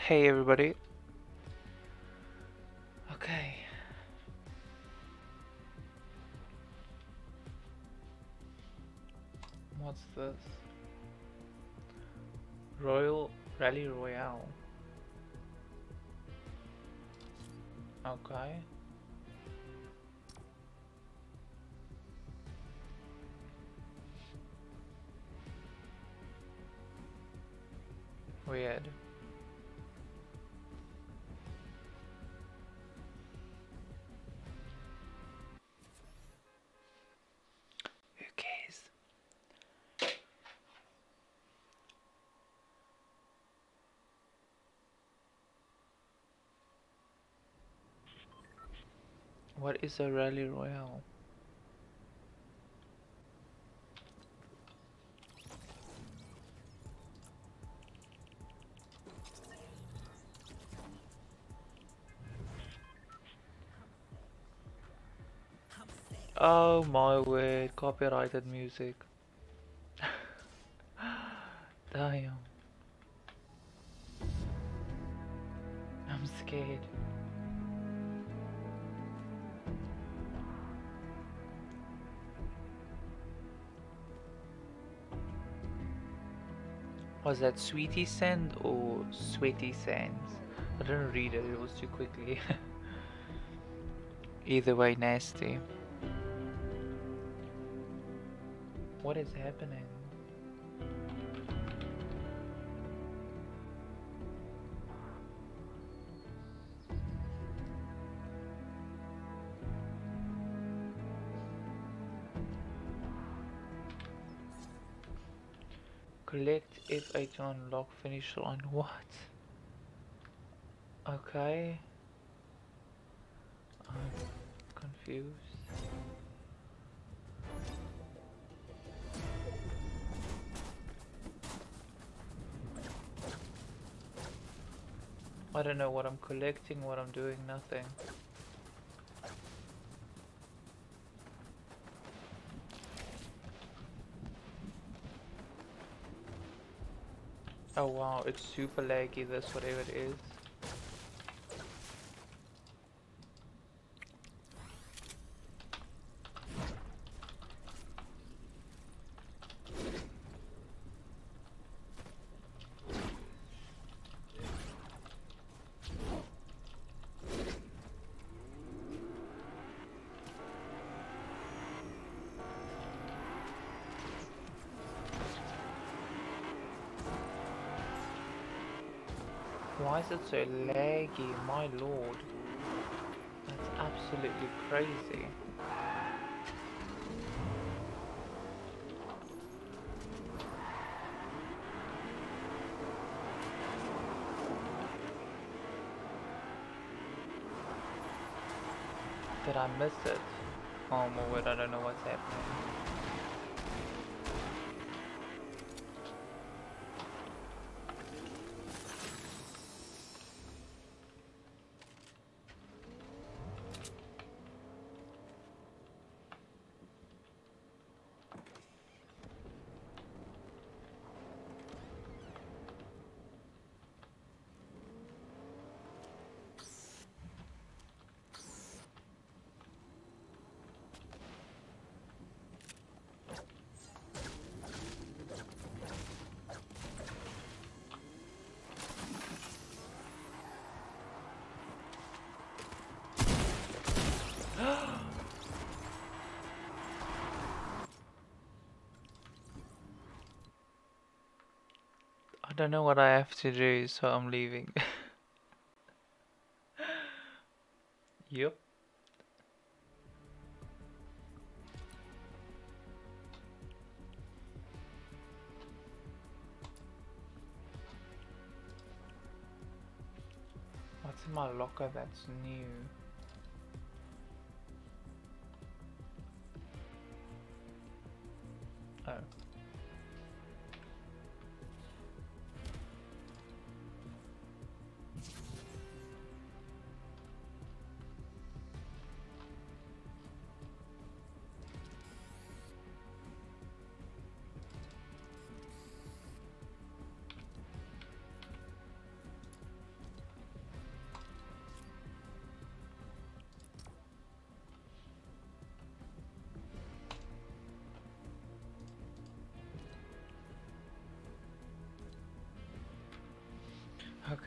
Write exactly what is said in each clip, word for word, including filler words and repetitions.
Hey everybody. Okay. What's this? Royal Rally Royale. Okay. Weird. Who cares? What is a Rally Royale? Oh my word, copyrighted music. Damn. I'm scared. Was that Sweetie Sand or Sweaty Sands? I didn't read it, it was too quickly. Either way, nasty. What is happening? Collect F eight to unlock finish line. What? Okay. I'm confused. I don't know what I'm collecting, what I'm doing, nothing. Oh wow, it's super laggy, this whatever it is. Why is it so laggy, my lord? That's absolutely crazy. Did I miss it? Oh my word, I don't know what's happening. I don't know what I have to do, so I'm leaving. Yep. What's in my locker that's new? Oh.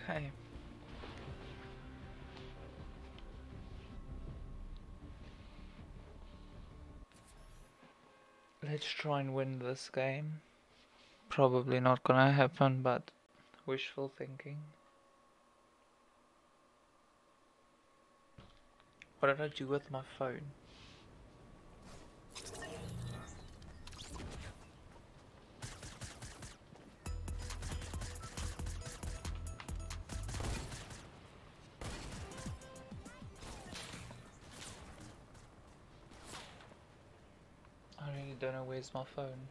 Okay. Let's try and win this game. Probably not gonna happen, but wishful thinking. What did I do with my phone? I really don't know where's my phone.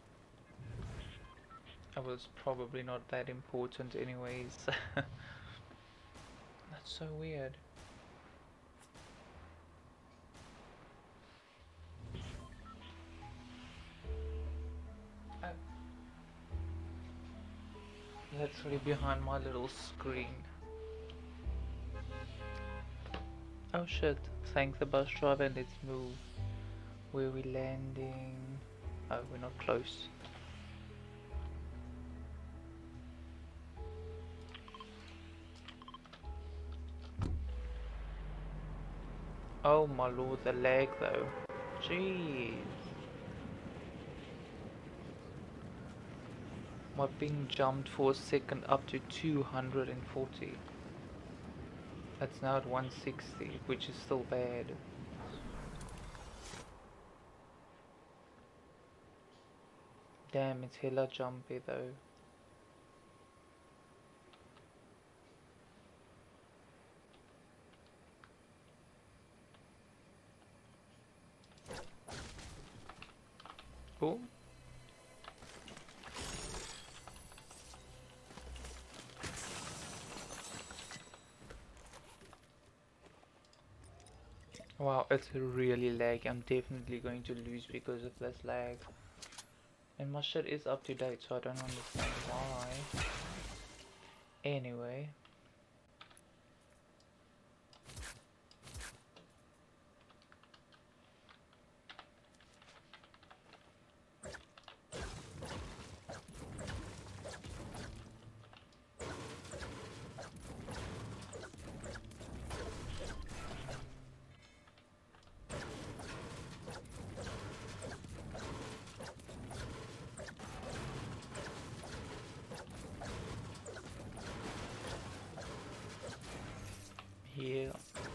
It was probably not that important anyways. That's so weird. I'm literally behind my little screen. Oh shit, thank the bus driver and let's move. Where are we landing? Oh, we're not close. Oh my lord, the lag though. Jeez. My ping jumped for a second up to two hundred forty. It's now at one sixty, which is still bad. Damn, it's hella jumpy though. Oh. Wow, it's really lag. I'm definitely going to lose because of this lag. And my shit is up to date, so I don't understand why. Anyway. Yeah.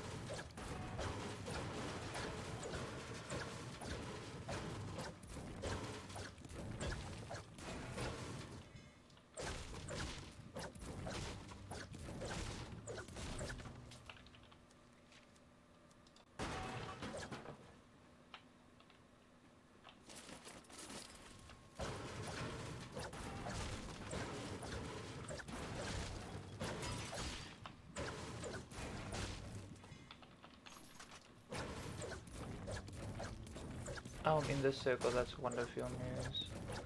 Oh, I'm in the circle, that's wonderful news.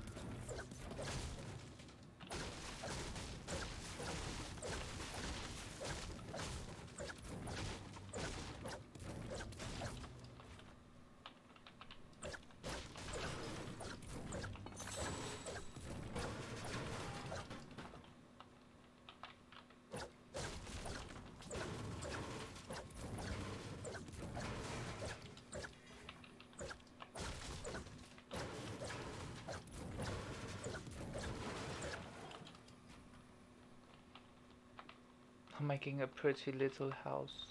I'm making a pretty little house.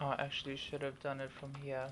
I actually should have done it from here.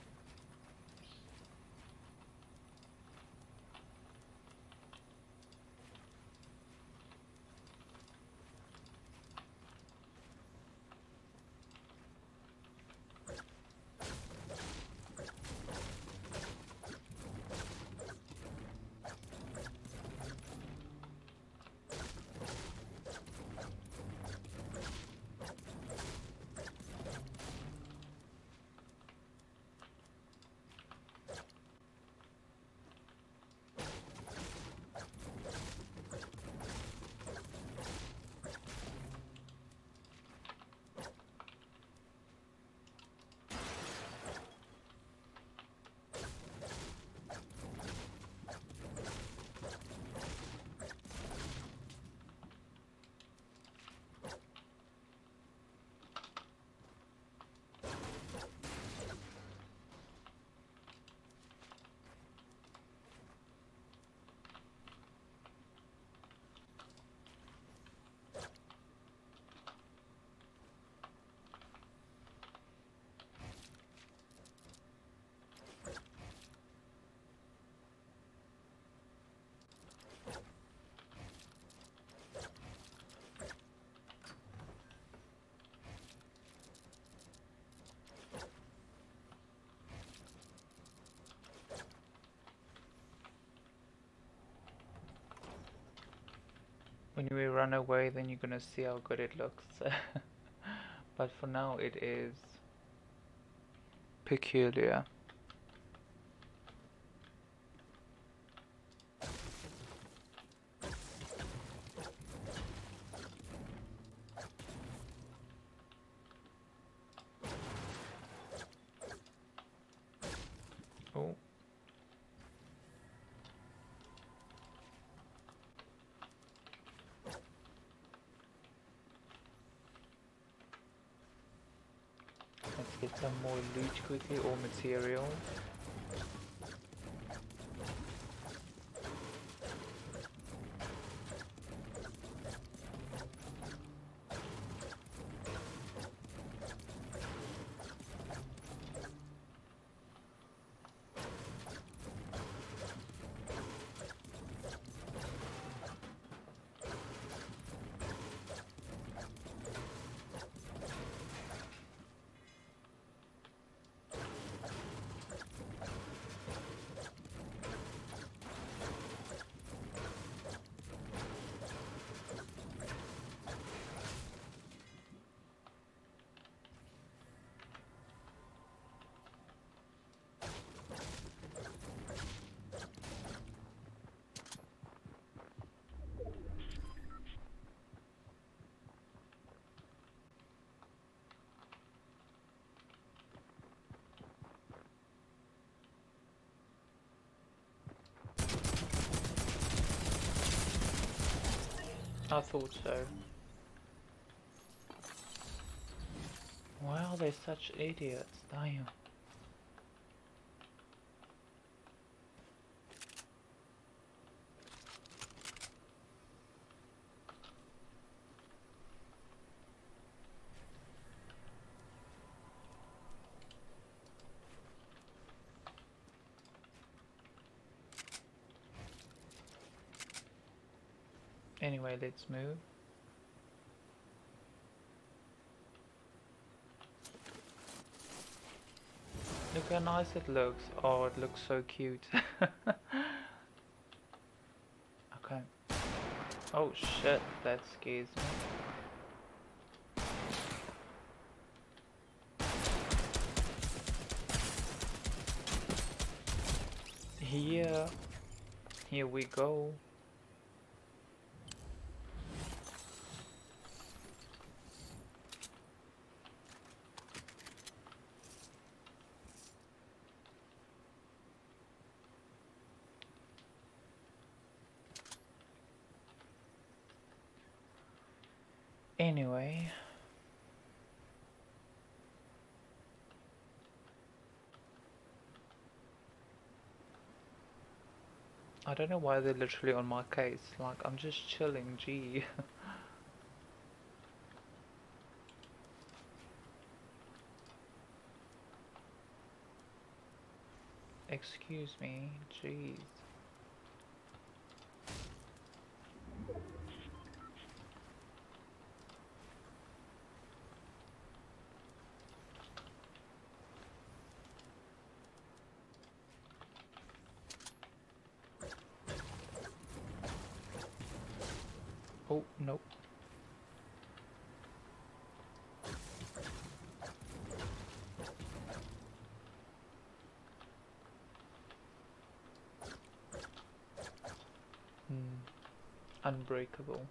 When we run away, then you're gonna see how good it looks. But for now, it is peculiar. Oh. Let's get some more loot quickly, or material. I thought so. Wow, they're such idiots, damn. Anyway, let's move. Look how nice it looks. Oh, it looks so cute. Okay. Oh shit, that scares me. Here. Here we go. Anyway, I don't know why they're literally on my case. Like, I'm just chilling, gee. excuse me. Jeez. Oh, nope. Hmm. Unbreakable.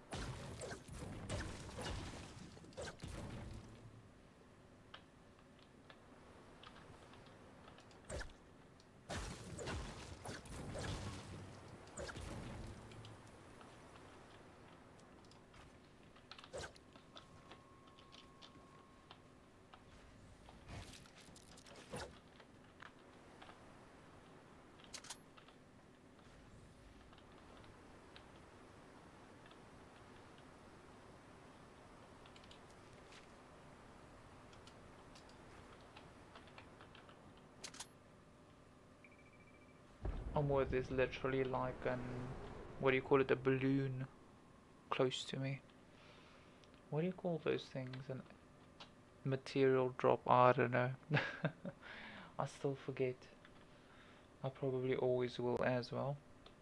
Almost is literally like an, what do you call it, a balloon close to me. What do you call those things? An material drop? I don't know. I still forget. I probably always will as well.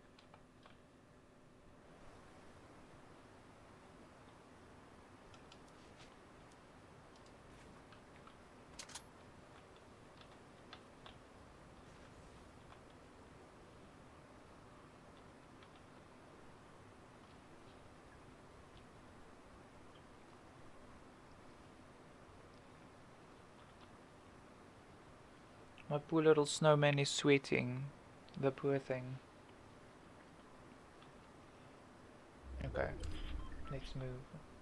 My poor little snowman is sweating. The poor thing. Okay, let's move.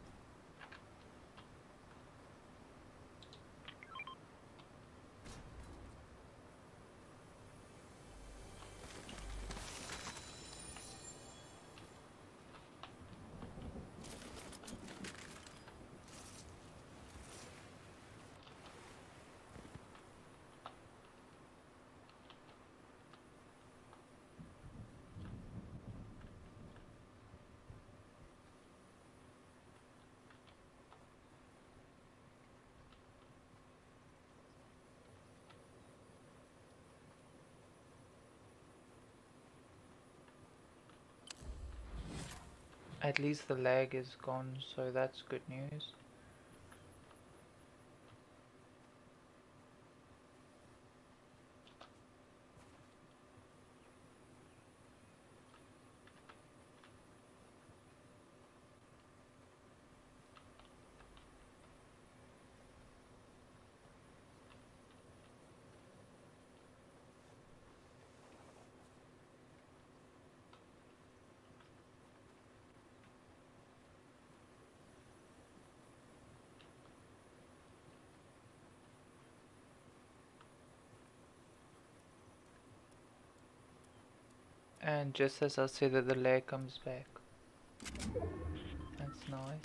At least the lag is gone, so that's good news. And just as I say that, the lag comes back. That's nice.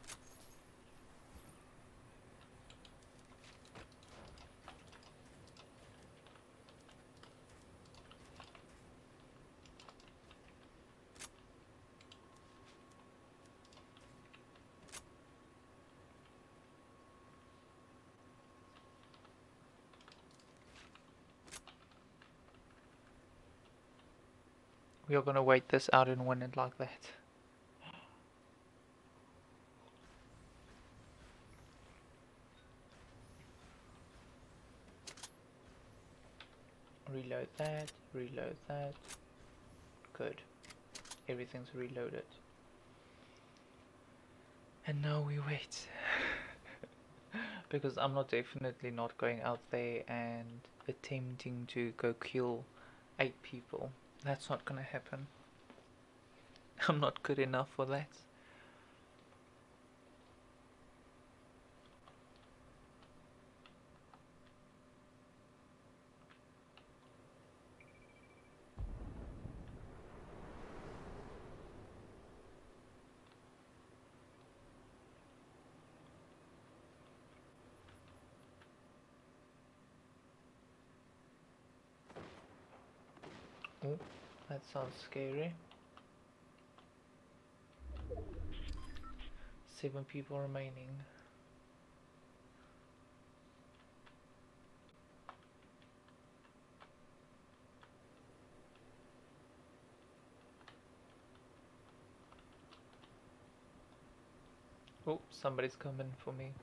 We are gonna wait this out and win it like that. Reload that, reload that. Good. Everything's reloaded. And now we wait. Because I'm not definitely not going out there and attempting to go kill eight people. That's not gonna happen. I'm not good enough for that. Oh, that sounds scary. Seven people remaining. Oh, somebody's coming for me.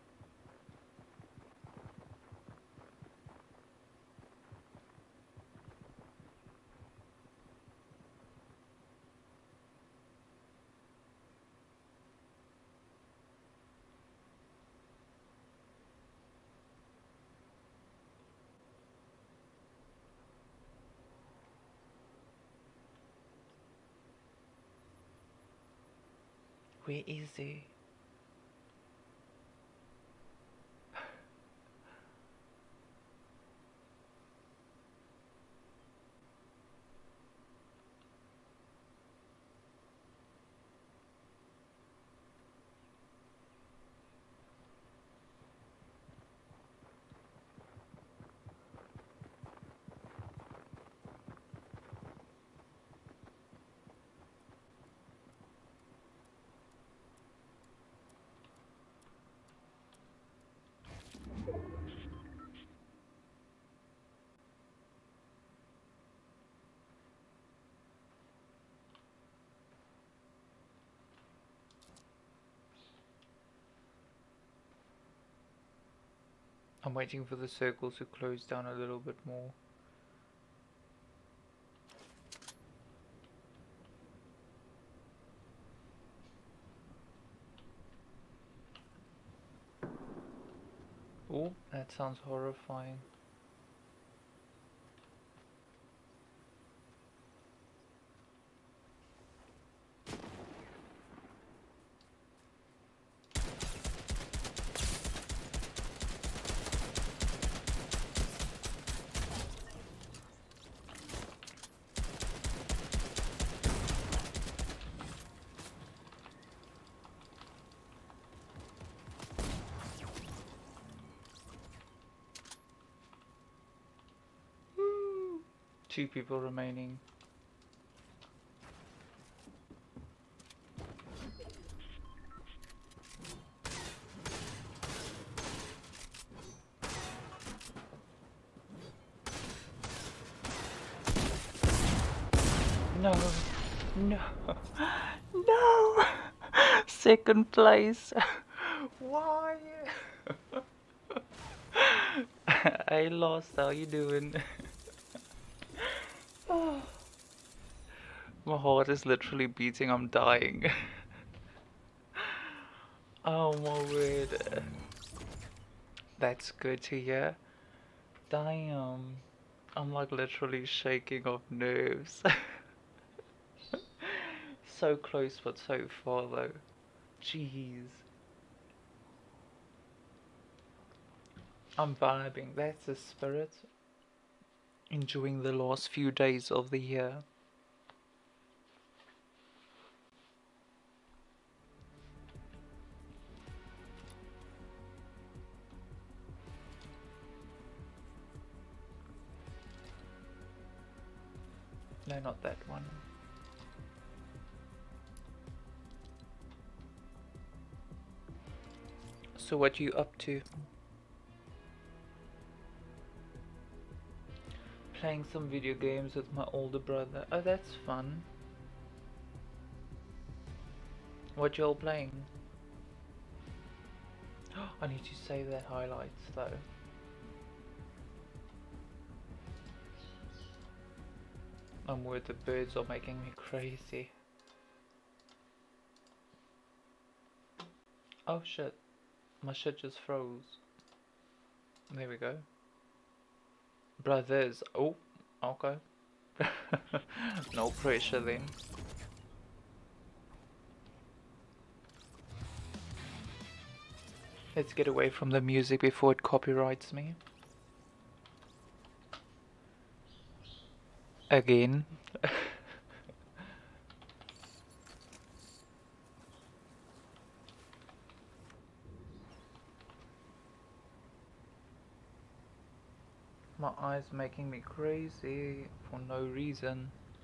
Where is he? I'm waiting for the circle to close down a little bit more. Oh, that sounds horrifying. Two people remaining. No, no, no! Second place. Why? I lost. How you doing? Oh. My heart is literally beating. I'm dying. Oh my word. That's good to hear. Damn. I'm like literally shaking off nerves. So close but so far though. Jeez. I'm vibing. That's the spirit. Enjoying the last few days of the year. No, not that one. So what you up to? Playing some video games with my older brother. Oh, that's fun. What you all playing? I need to save that highlights though. I'm worried the birds are making me crazy. Oh shit. My shit just froze. There we go. Brothers. Oh, okay. No pressure then. Let's get away from the music before it copyrights me. Again. My eyes making me crazy for no reason.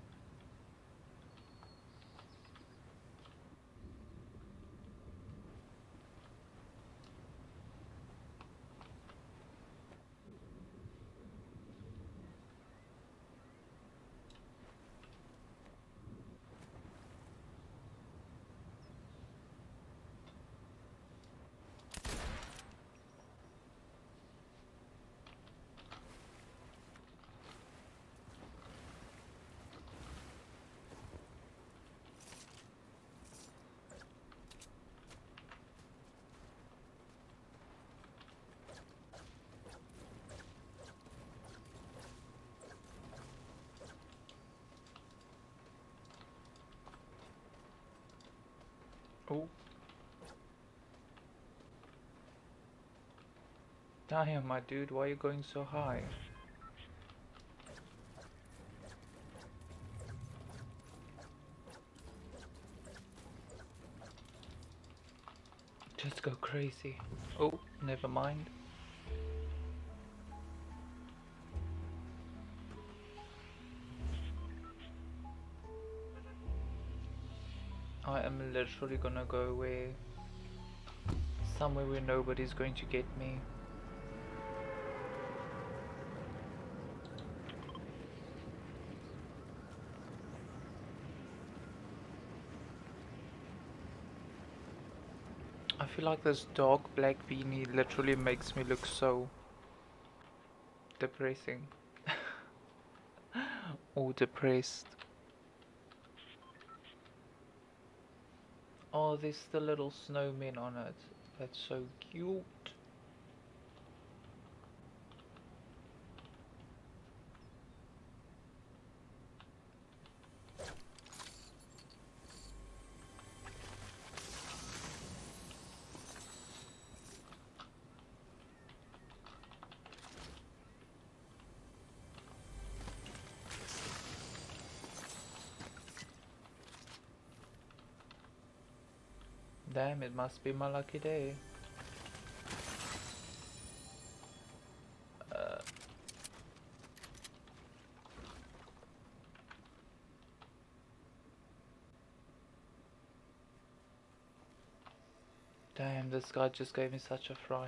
Oh. Damn, my dude, why are you going so high? Just go crazy. Oh, never mind. I am literally gonna go where somewhere where nobody's going to get me. I feel like this dark black beanie literally makes me look so depressing. Or depressed. Oh, there's the little snowmen on it. That's so cute. Damn, it must be my lucky day. Uh, damn, this guy just gave me such a fright.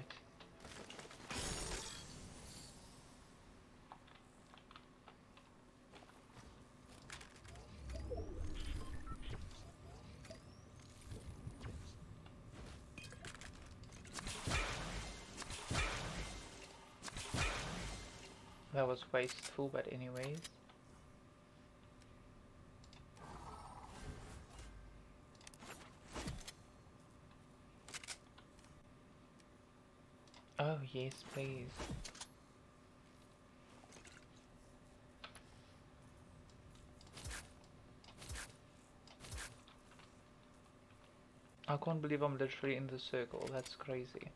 That was wasteful, but anyways. Oh, yes, please. I can't believe I'm literally in the circle. That's crazy.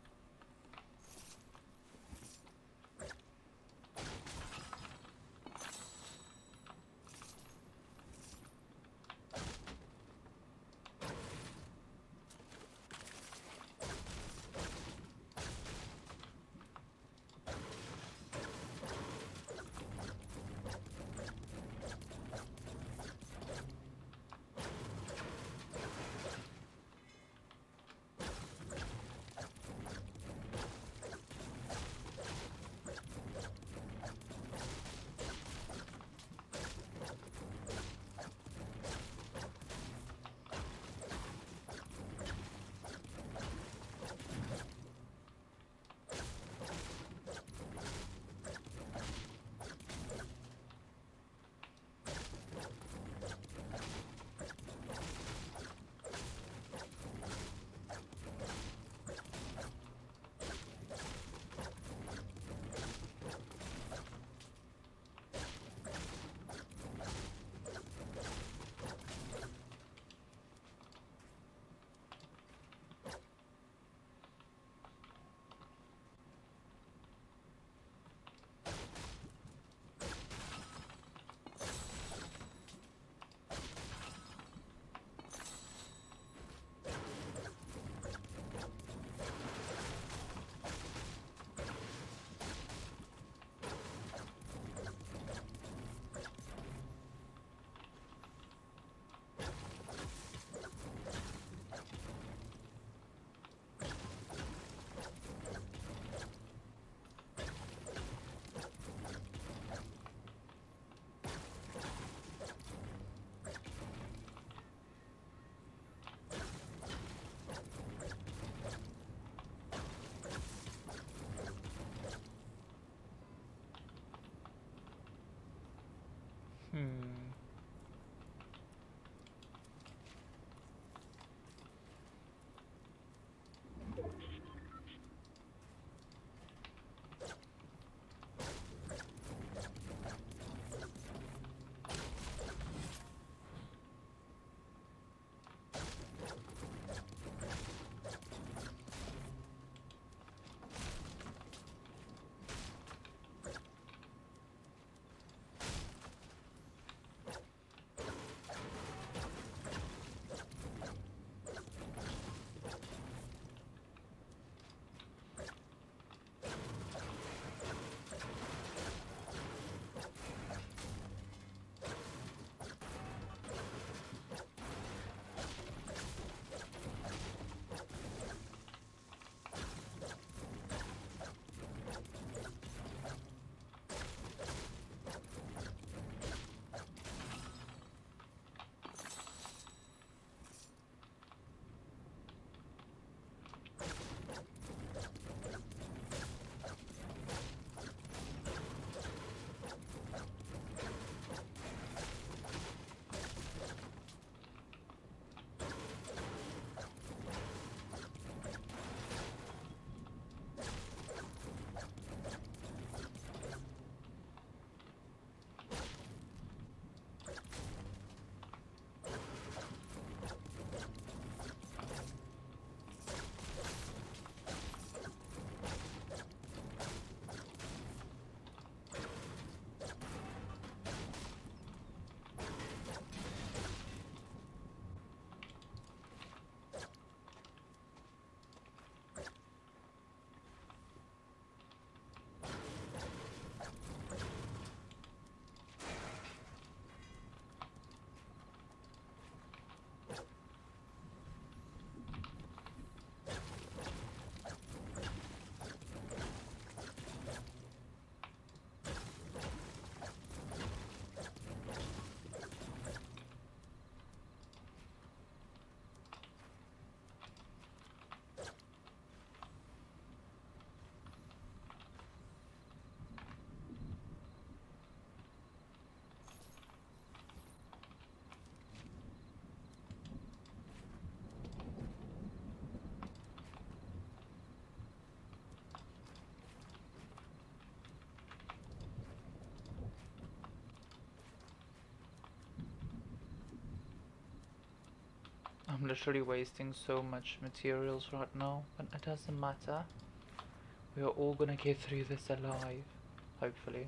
I'm literally wasting so much materials right now, but it doesn't matter. We are all gonna get through this alive, hopefully.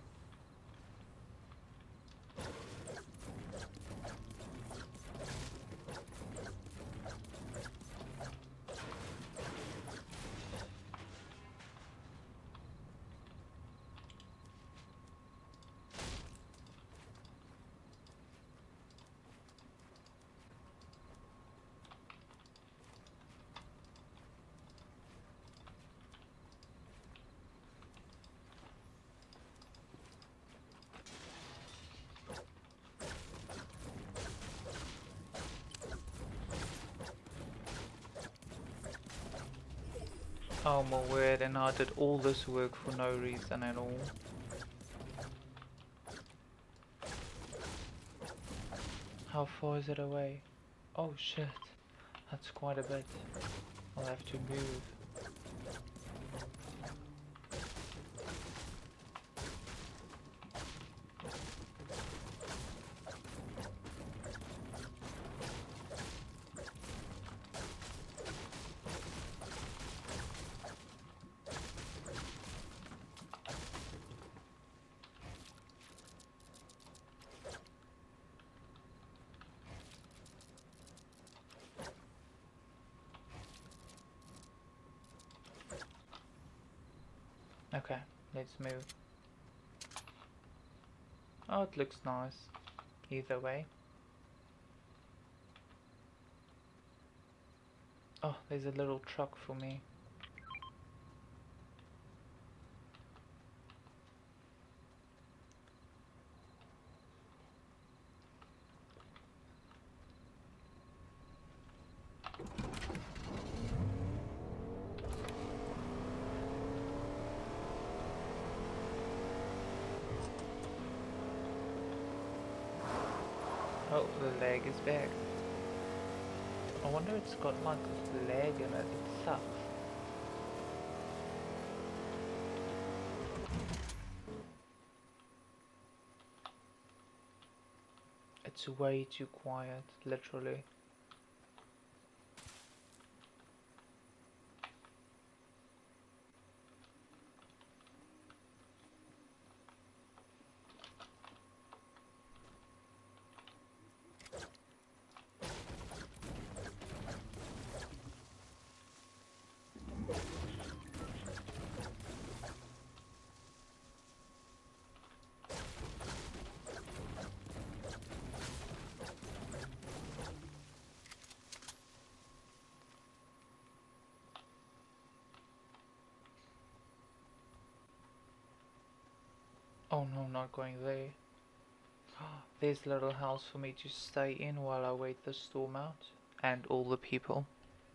Oh my word, and I did all this work for no reason at all. How far is it away? Oh shit, that's quite a bit. I'll have to move. Okay, let's move. Oh, it looks nice. Either way. Oh, there's a little truck for me. Oh, the leg is back. I wonder it's got like a leg in it. It sucks. It's way too quiet, literally. Oh no, not going there. There's a little house for me to stay in while I wait the storm out. And all the people.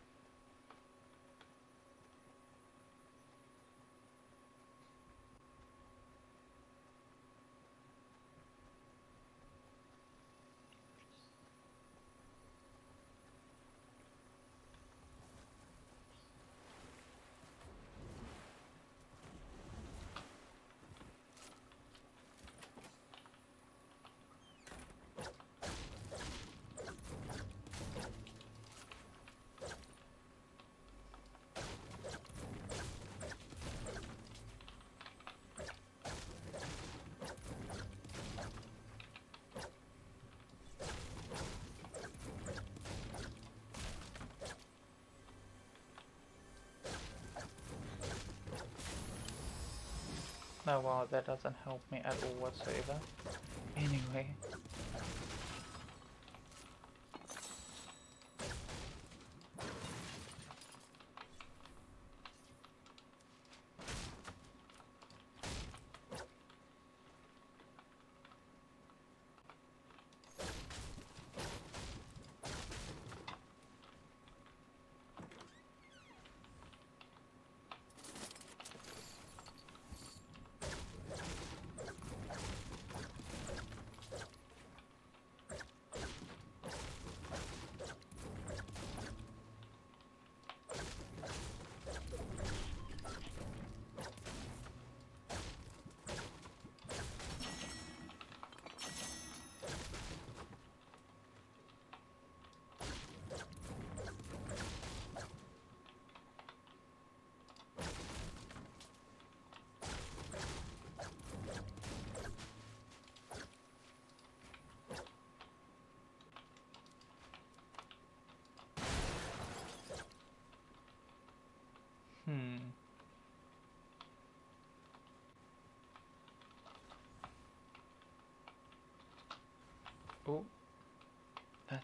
Oh wow, that doesn't help me at all whatsoever. Anyway.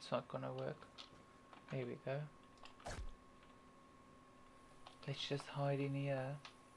It's not gonna work. There we go. Let's just hide in here.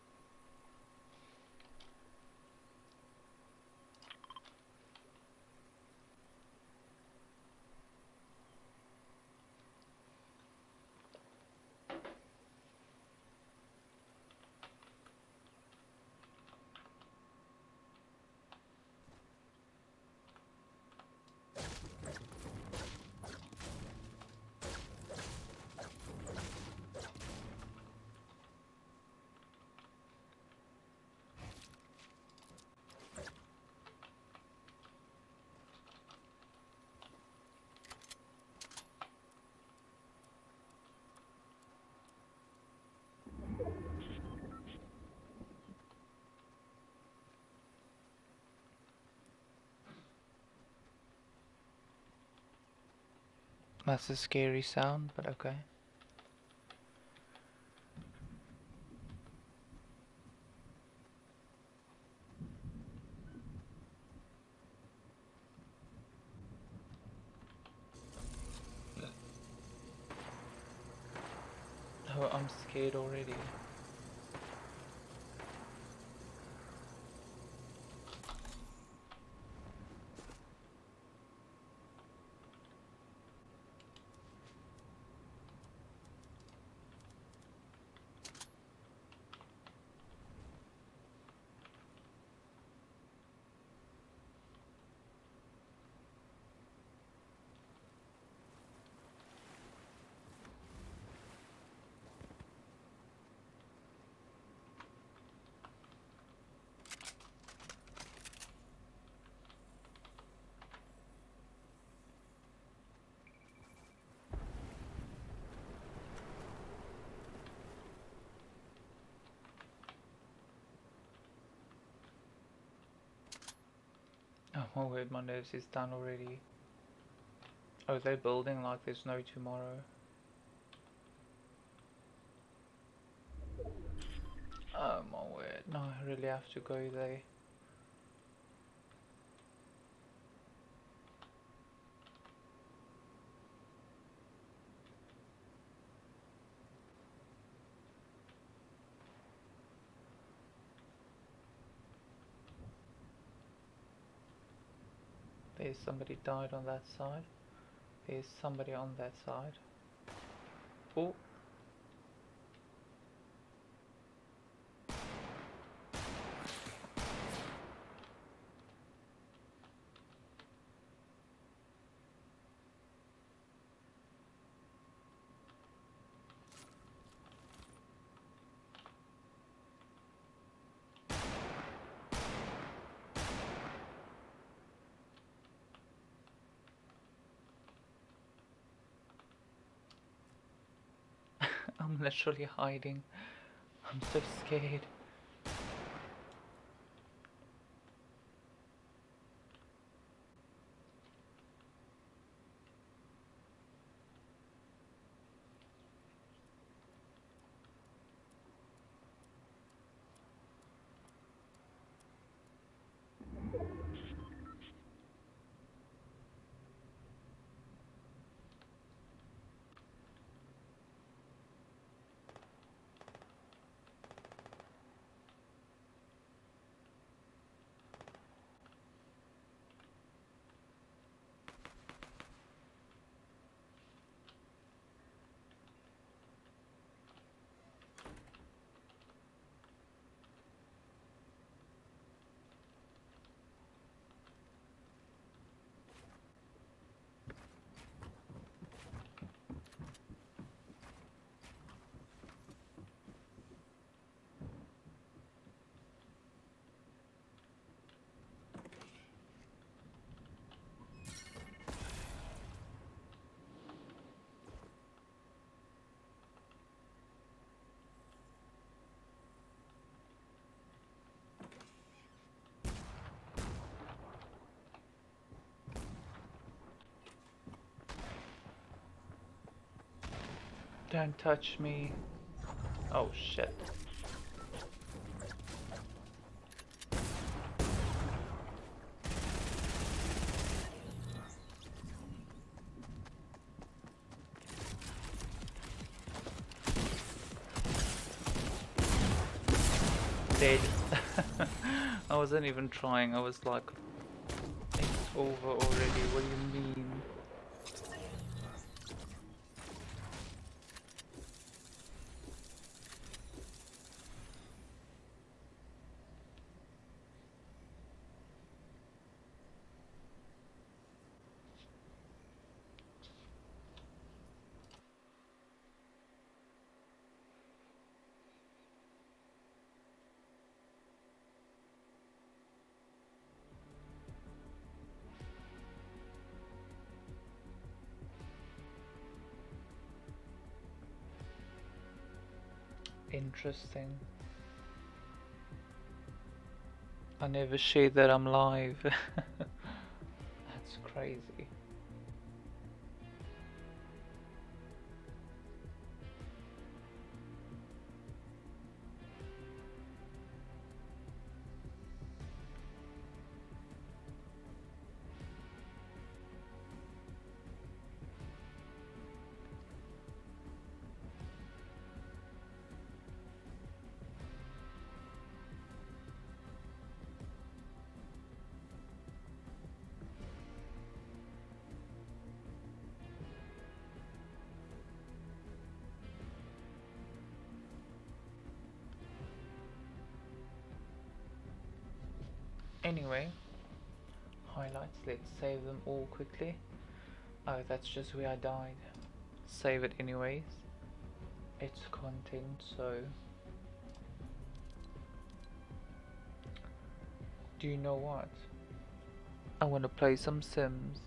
That's a scary sound, but okay. Oh, I'm scared already. Oh my word, my nerves is done already. Oh, they're building like there's no tomorrow. Oh my word, no, I really have to go there. There's somebody died on that side. There's somebody on that side. Oh. I'm literally hiding. I'm so scared. Don't touch me. Oh shit. Dead. I wasn't even trying, I was like, it's over already, what do you mean? Interesting. I never share that I'm live. That's crazy. Anyway, highlights, let's save them all quickly. Oh, that's just where I died. Save it anyways. It's content, so... Do you know what? I want to play some Sims.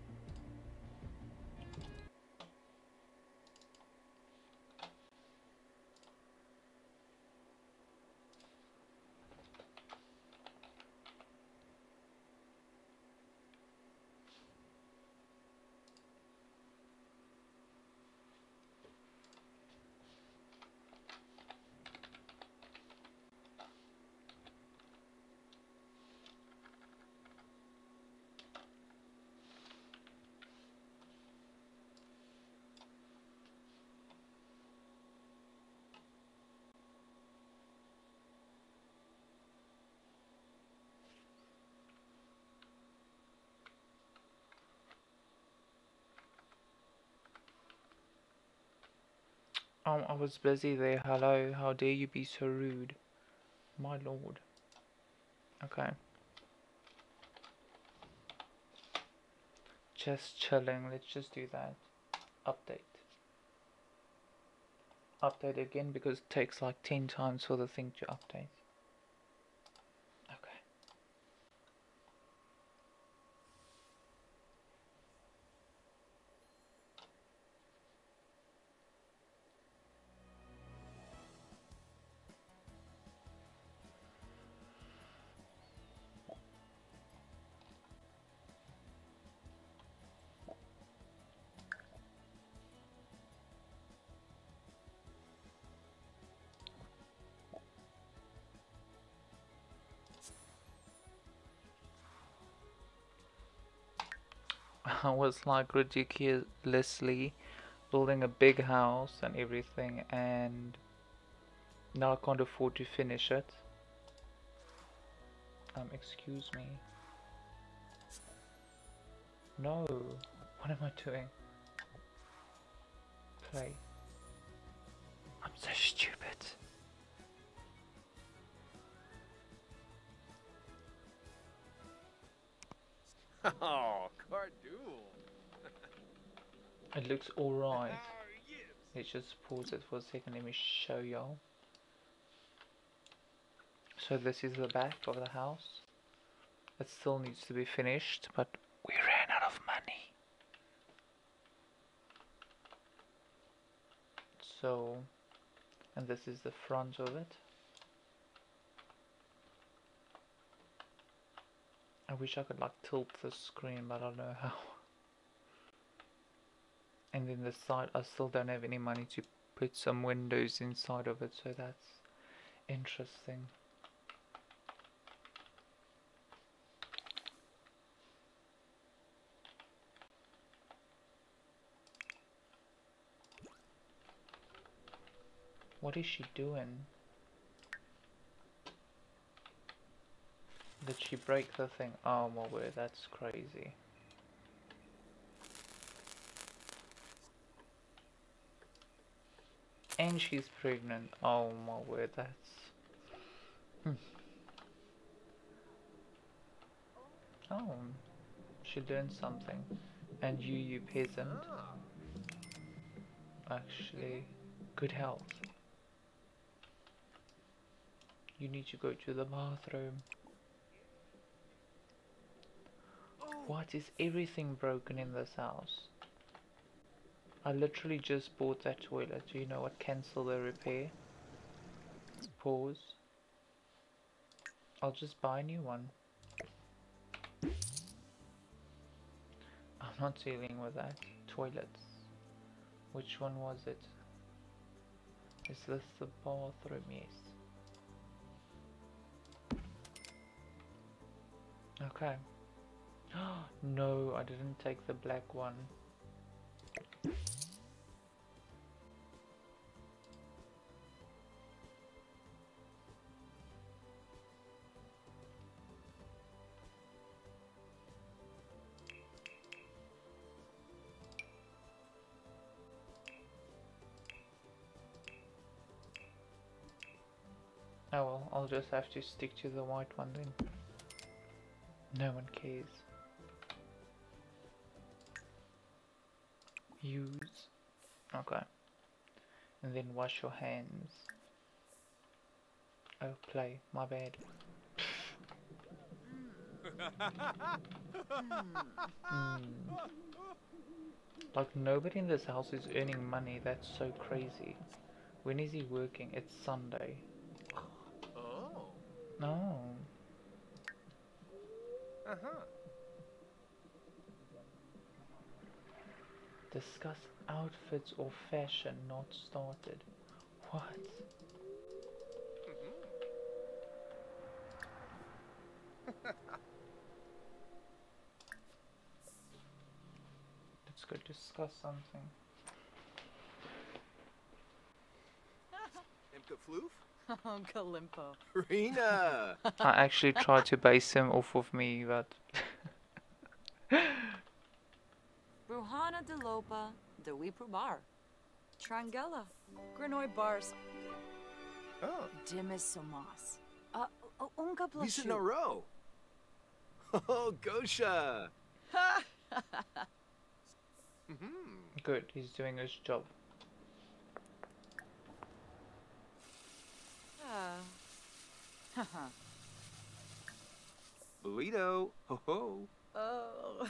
Um, I was busy there. Hello, how dare you be so rude? My lord. Okay. Just chilling. Let's just do that. Update. Update again because it takes like ten times for the thing to update. Okay. I was like ridiculously building a big house and everything, and now I can't afford to finish it. Um, excuse me. No, what am I doing? Play. I'm so stupid. Oh, Cardool. It looks alright. Let's just pause it for a second. Let me show y'all. So this is the back of the house. It still needs to be finished, but we ran out of money. So, and this is the front of it. I wish I could like tilt the screen, but I don't know how. And then the side, I still don't have any money to put some windows inside of it, so that's interesting. What is she doing? Did she break the thing? Oh my word, that's crazy. And she's pregnant. Oh my word, that's... Hmm. Oh, she learned something. And you, you peasant, Ah. actually, good health. You need to go to the bathroom. Oh. What is everything broken in this house? I literally just bought that toilet. Do you know what? Cancel the repair. Pause. I'll just buy a new one. I'm not dealing with that. Toilets. Which one was it? Is this the bathroom? Yes. Okay. No, I didn't take the black one. Oh well, I'll just have to stick to the white one then. No one cares. Use. Okay. And then wash your hands. Oh, play. My bad. Mm. Like, nobody in this house is earning money. That's so crazy. When is he working? It's Sunday. Oh. No. Uh-huh. Discuss outfits or fashion not started. What? Let's go discuss something. Imka Floof? Uncle Limpo. Rena! I actually tried to base him off of me, but... Bruhana de Lopa de Weeper Trangella. Granoi Bars. Oh. Dimis Somas. Uh, uh, Unka Lisa Plashu. Noro. Oh, Gosha. Mm-hmm. Good, he's doing his job. Ah. Burrito. Ho ho. Oh.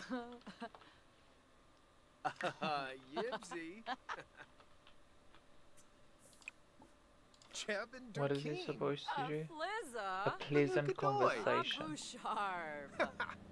Yipsy. Chapin What is he supposed to do? A Flizza. pleasant Look at Doy. conversation. Abusharb.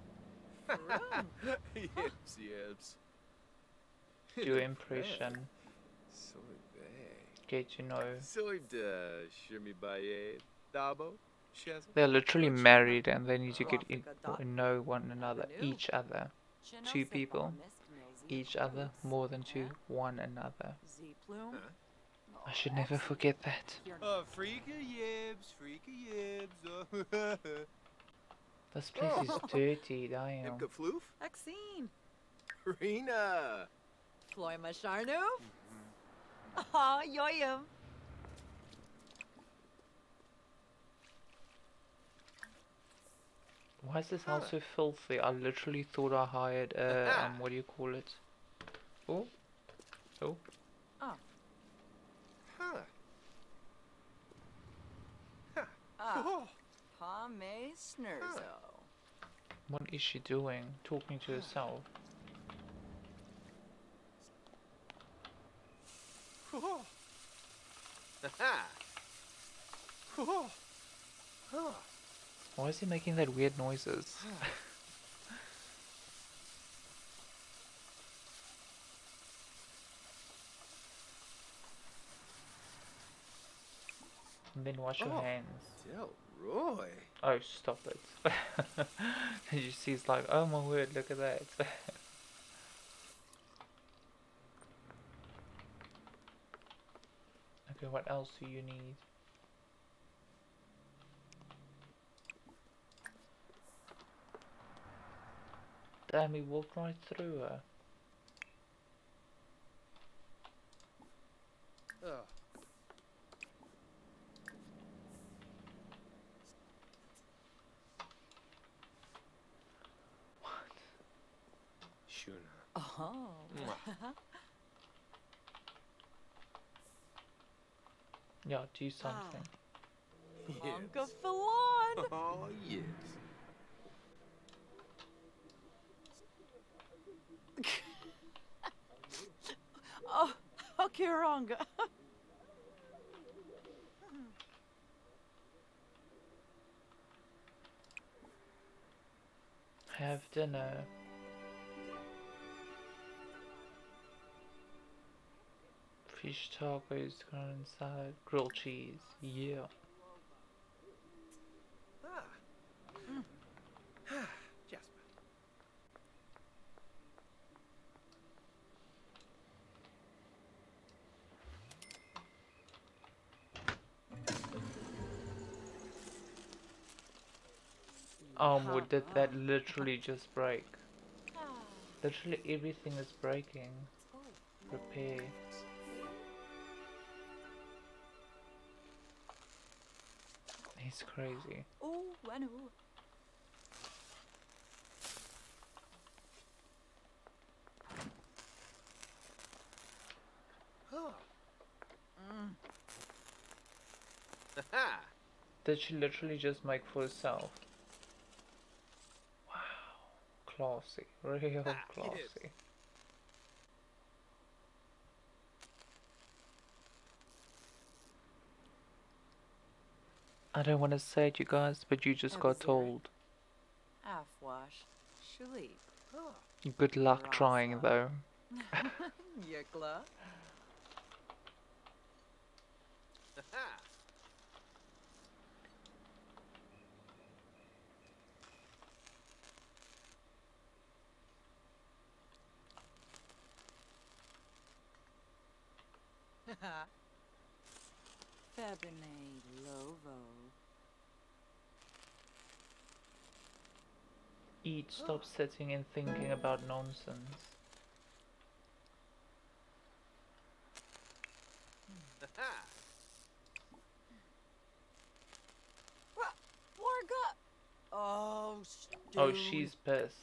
Yips, yips. Do impression. Soy be. Get to know. Soy de Shirmi Baye. Dabo. Shazzle. They're literally married and they need to get in, know one another, each other. Two people, each other, more than two, one another. Huh? I should never forget that. Uh, freaky yibs, freaky yibs. Uh, This place is dirty, damn. Imka Floof? Vaccine. Rena. Floy Masharnu. Ah, yoyum. Why is this house so filthy? I literally thought I hired, uh, um, what do you call it? Oh? Oh? Ah. Huh. Ah. Oh. Pame Snurzo. What is she doing? Talking to herself. Oh. Aha. Oh. Huh. Why is he making that weird noises? And then wash your Oh. hands. Del Roy. Oh, stop it. And you see, it's like, oh my word, look at that. Okay, what else do you need? Damn, he walked right through her. Ugh. Shuna. Oh. Mwah. Yeah, do something. Uncle Falon. Oh, yes. Oh, okay, Ronga. Have dinner. Fish tacos, garden salad, grilled cheese. Yeah. Ah. Jasper. Um, what did that literally just break? Literally everything is breaking. Repair. He's crazy. Oh, Wanu. Oh. Mm. Ha. Did she literally just make for herself? Wow. Classy. Real Ah, yes. classy. I don't want to say it, you guys, but you just got Abzeri. told. Afwash. Shuli. Oh. Good luck trying, Rasa. though. Yekla. Ha. Fabine Lovo. Eat, stop sitting and thinking about nonsense. Ha. Warga. Oh, Oh, dude. she's pissed.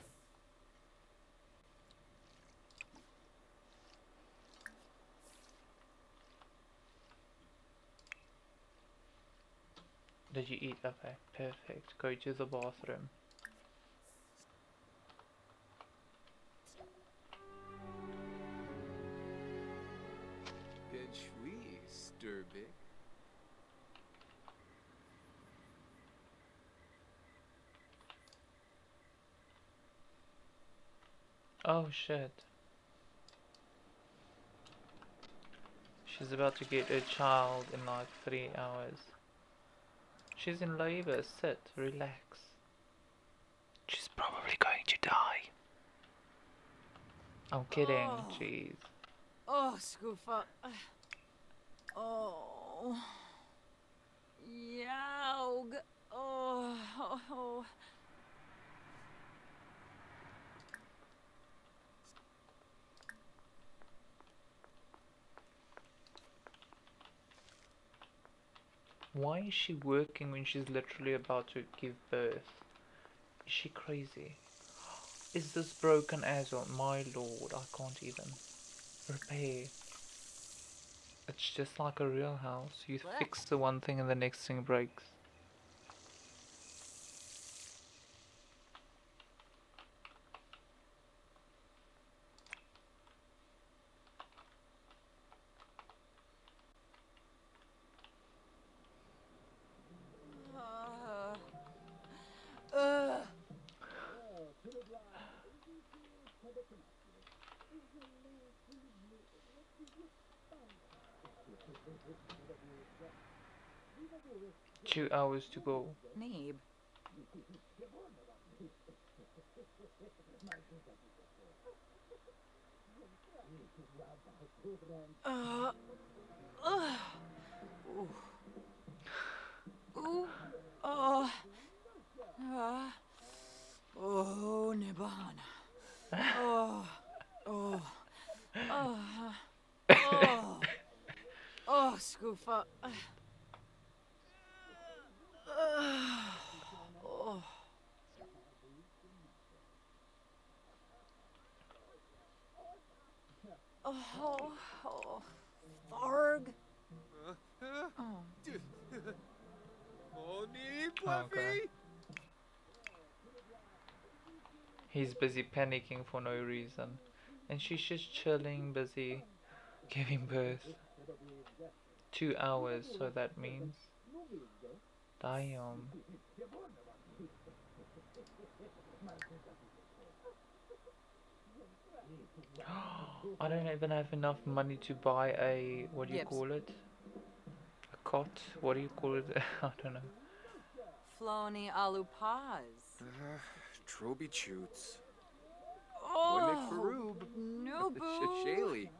Did you eat? Okay, perfect. Go to the bathroom. Good sweet, Sturbick. Oh shit. She's about to get a child in like three hours. She's in labor. Sit, relax. She's probably going to die. I'm kidding, Oh. jeez. Oh, Scoofa. Oh. Yaug. Oh. Oh. Oh. Why is she working when she's literally about to give birth? Is she crazy? Is this broken as well? My lord, I can't even repair. It's just like a real house. You What? fix the one thing and the next thing breaks. Uh, uh. Two hours to go. Neeb. Uh. Uh. Ooh. Ooh. Oh. Uh. Oh, Nibana. Oh, oh, oh, oh, oh, Scoofa. Oh, oh, oh, Tharg. Oh, Oni Okay. Fluffy! He's busy panicking for no reason. And she's just chilling, busy giving birth. Two hours, so that means. Damn. I don't even have enough money to buy a. What do you Gibbs. call it? A cot? What do you call it? I don't know. Flony Alupaz. Uh, Troby Choots. Winnick Oh, Faroob. Nubu. Shaylee.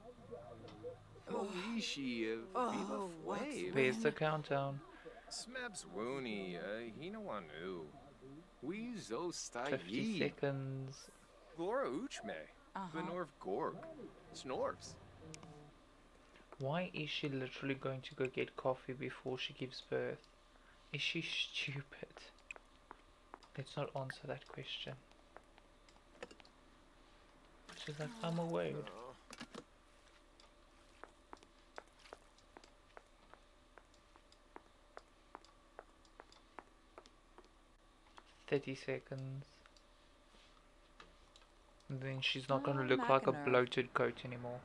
Moishi, uh, Viva Oh, what's Flave. Where's the countdown? Smebs Wooney, uh, Hinawanu. Weezo fifty Stayi. seconds. Glora Uchme. Uh-huh. Benorv Gorg. Snorps. Why is she literally going to go get coffee before she gives birth? Is she stupid? Let's not answer that question. She's like, I'm away. thirty seconds. And then she's not going to Oh, look like a Mackinac. bloated goat anymore.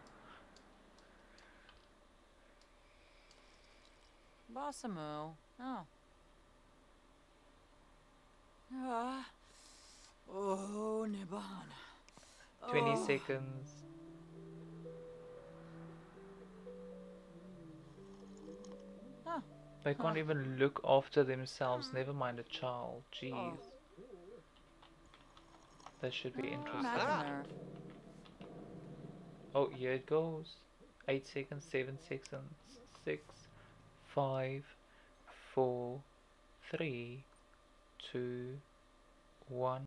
Bossamu. Oh. Ah. Oh, Nibana. twenty Oh. seconds. Huh. They can't Huh. even look after themselves, never mind a child. Jeez. Oh. That should be Oh, interesting. Mackinac. Oh, here it goes. eight seconds, seven seconds, six, five, four, three, two, one.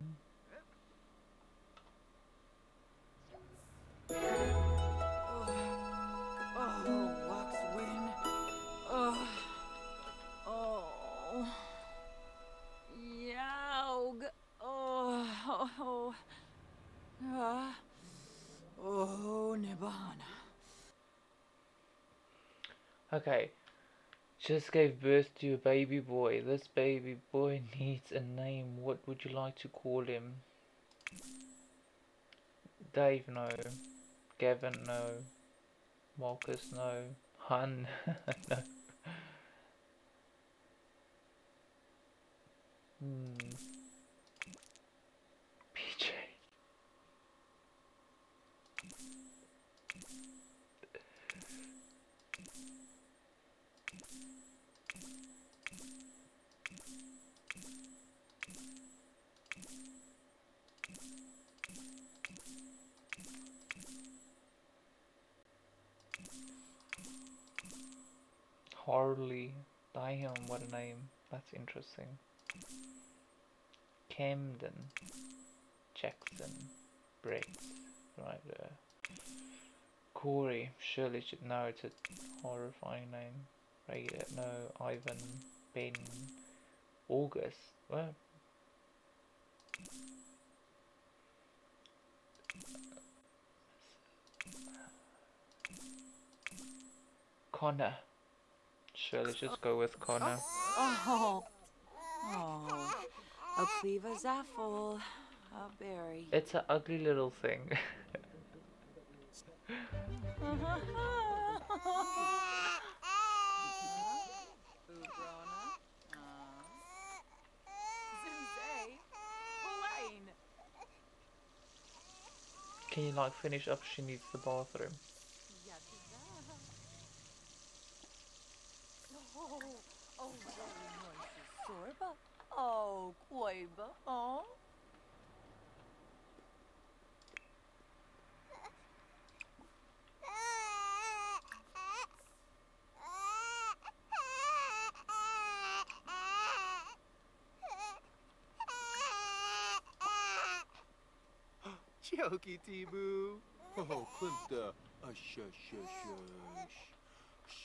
Oh, Wax Win. Oh. Oh. Yaug. Oh. Oh. Oh. Ah. Oh, Nibana. Okay. Just gave birth to a baby boy. This baby boy needs a name. What would you like to call him? Dave, no. Gavin, no. Marcus, no. Hun, no. Hmm. P J. Harley. Damn, what a name. That's interesting. Camden. Jackson. Brett. Right there. Corey. Surely should know it's a horrifying name. Raider. No. Ivan. Ben. August. What? Connor. Sure, let's just go with Connor. Oh. Oh. A cleaver zaffle. A berry. It's an ugly little thing. Can you like finish up? She needs the bathroom. Oh, Sorba. Oh, Quaiba. Oh. Yoki T-Boo. Oh, Klimta. Uh, shush, shush, shush.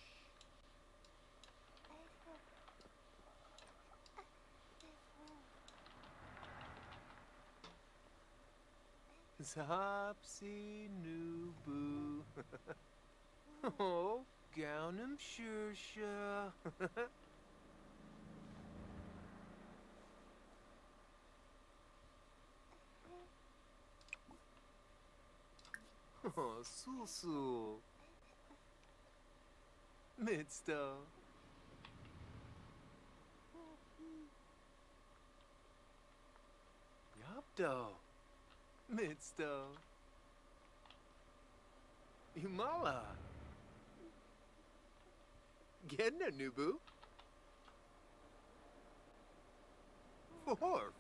Zopsy new boo. Oh, Gownum Shursha. Oh, Sul-Sul. Midsto. Yopdo. Midsto. Umala. Gedna, Nubu. Forf.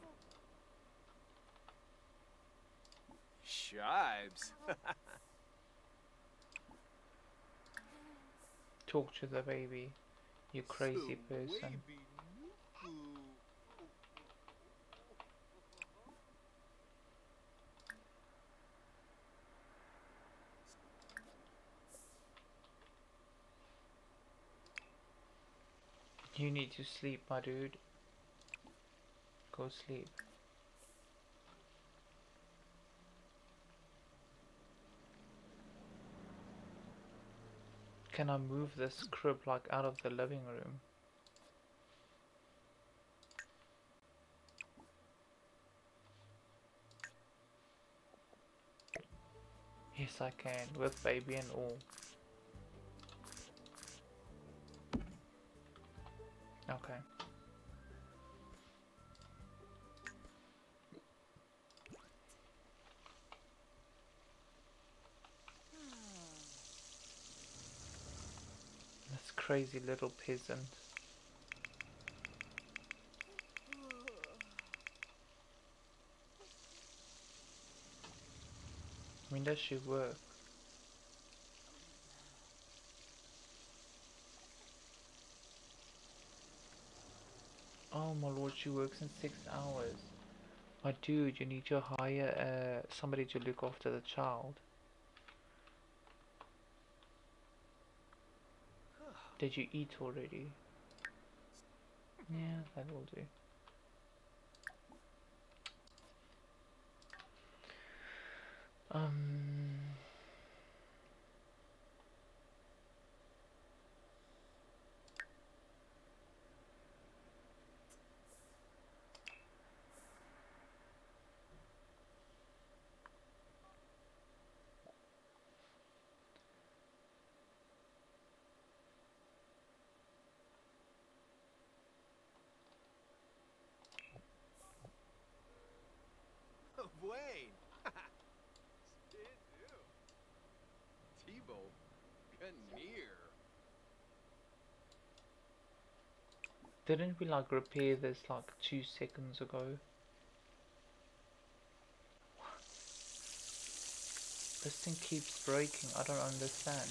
Shibes. Talk to the baby, you crazy So person. wavy, Nubu. You need to sleep, my dude. Go sleep. Can I move this crib like out of the living room? Yes, I can, with baby and all. Okay. This crazy little peasant. I mean, does she work? Oh my lord, she works in six hours. My dude, you need to hire uh, somebody to look after the child. Did you eat already? Yeah, that will do. Um, Wayne. T-Bo. Kinnear. didn't we like repair this like two seconds ago? This thing keeps breaking, I don't understand.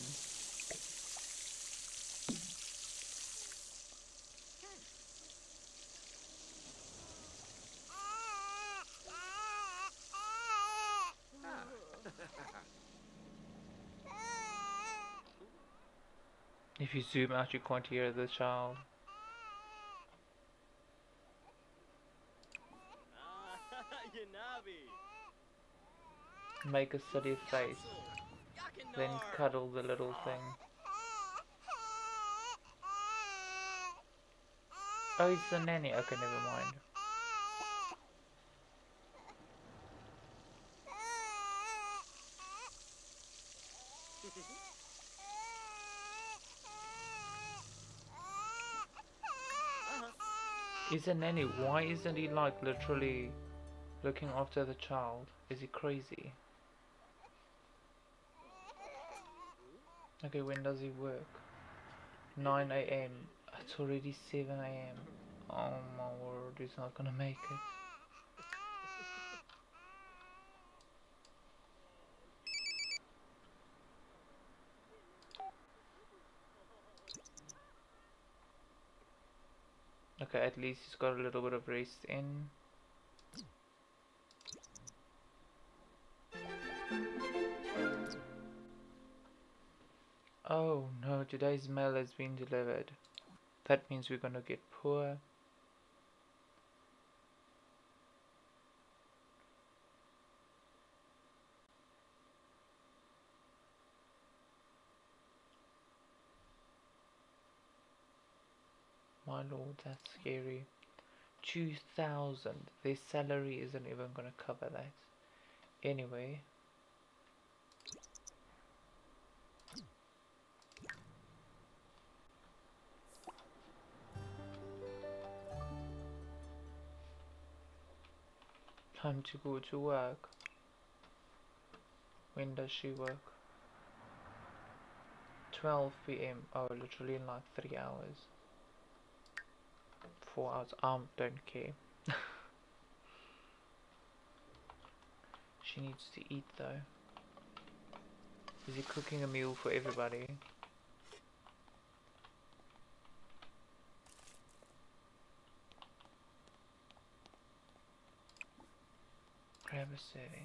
If you zoom out you can't hear the child. Make a silly face, then cuddle the little thing. Oh, it's the nanny. Okay, never mind. Is a nanny? Why isn't he like literally looking after the child? Is he crazy? Okay, when does he work? nine A M It's already seven A M Oh my word, he's not gonna make it. Okay, at least he's got a little bit of rest in. Oh no, today's mail has been delivered. That means we're gonna get poor. My lord, that's scary. Two thousand. Their salary isn't even gonna cover that. Anyway. Time to go to work. When does she work? twelve p m Oh, literally in like three hours. Four hours. Um, don't care. She needs to eat though. Is he cooking a meal for everybody? Grab a serving.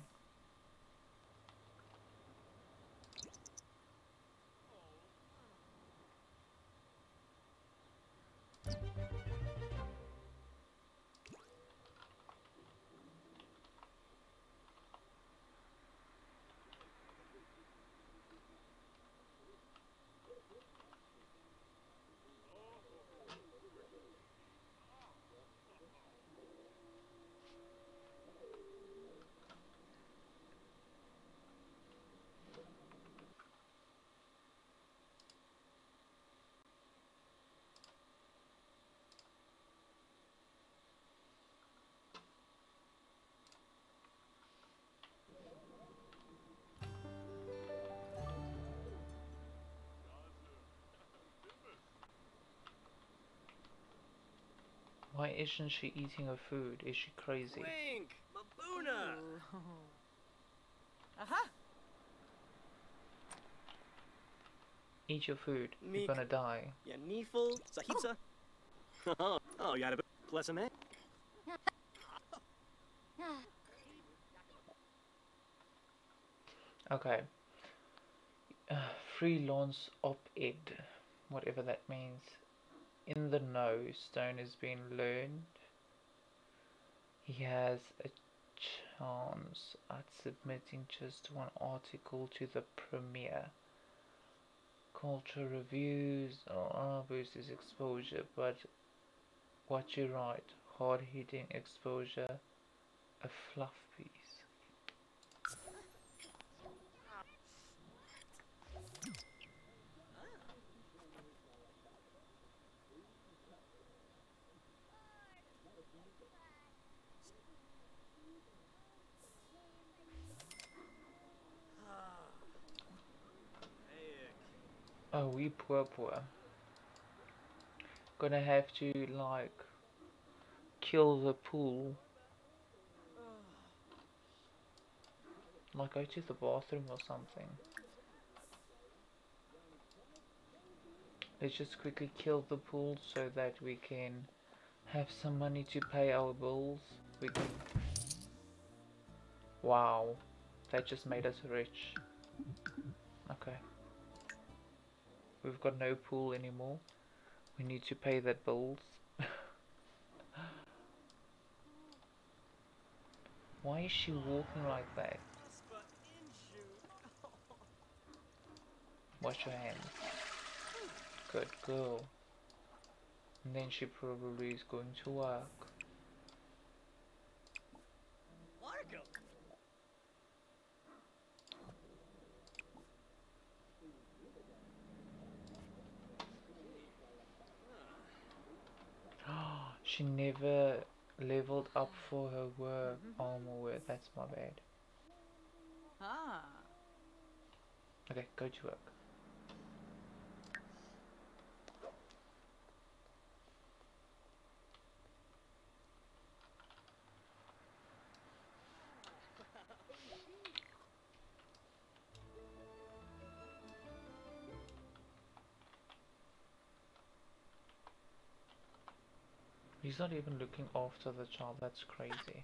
Why isn't she eating her food? Is she crazy? Wink! Mabuna! Aha! Eat your food. You're Meek. gonna die. Yaniful, Sahitsa. Oh, oh, yada bless him, eh? Okay. Uh, freelance op-ed. Whatever that means. In the know, Stone has been learned. He has a chance at submitting just one article to the premiere. Culture reviews, oh, uh, boosts his exposure, but what you write, hard-hitting exposure, a fluff piece. Oh, we poor poor. Gonna have to like kill the pool. Like go to the bathroom or something. Let's just quickly kill the pool so that we can have some money to pay our bills. We can. Wow, that just made us rich. Okay. We've got no pool anymore. We need to pay that bills. Why is she walking like that? Wash your hands. Good girl. And then she probably is going to work. She never leveled up for her work. Armor wear. That's my bad. Ah. Okay, go to work. He's not even looking after the child. That's crazy.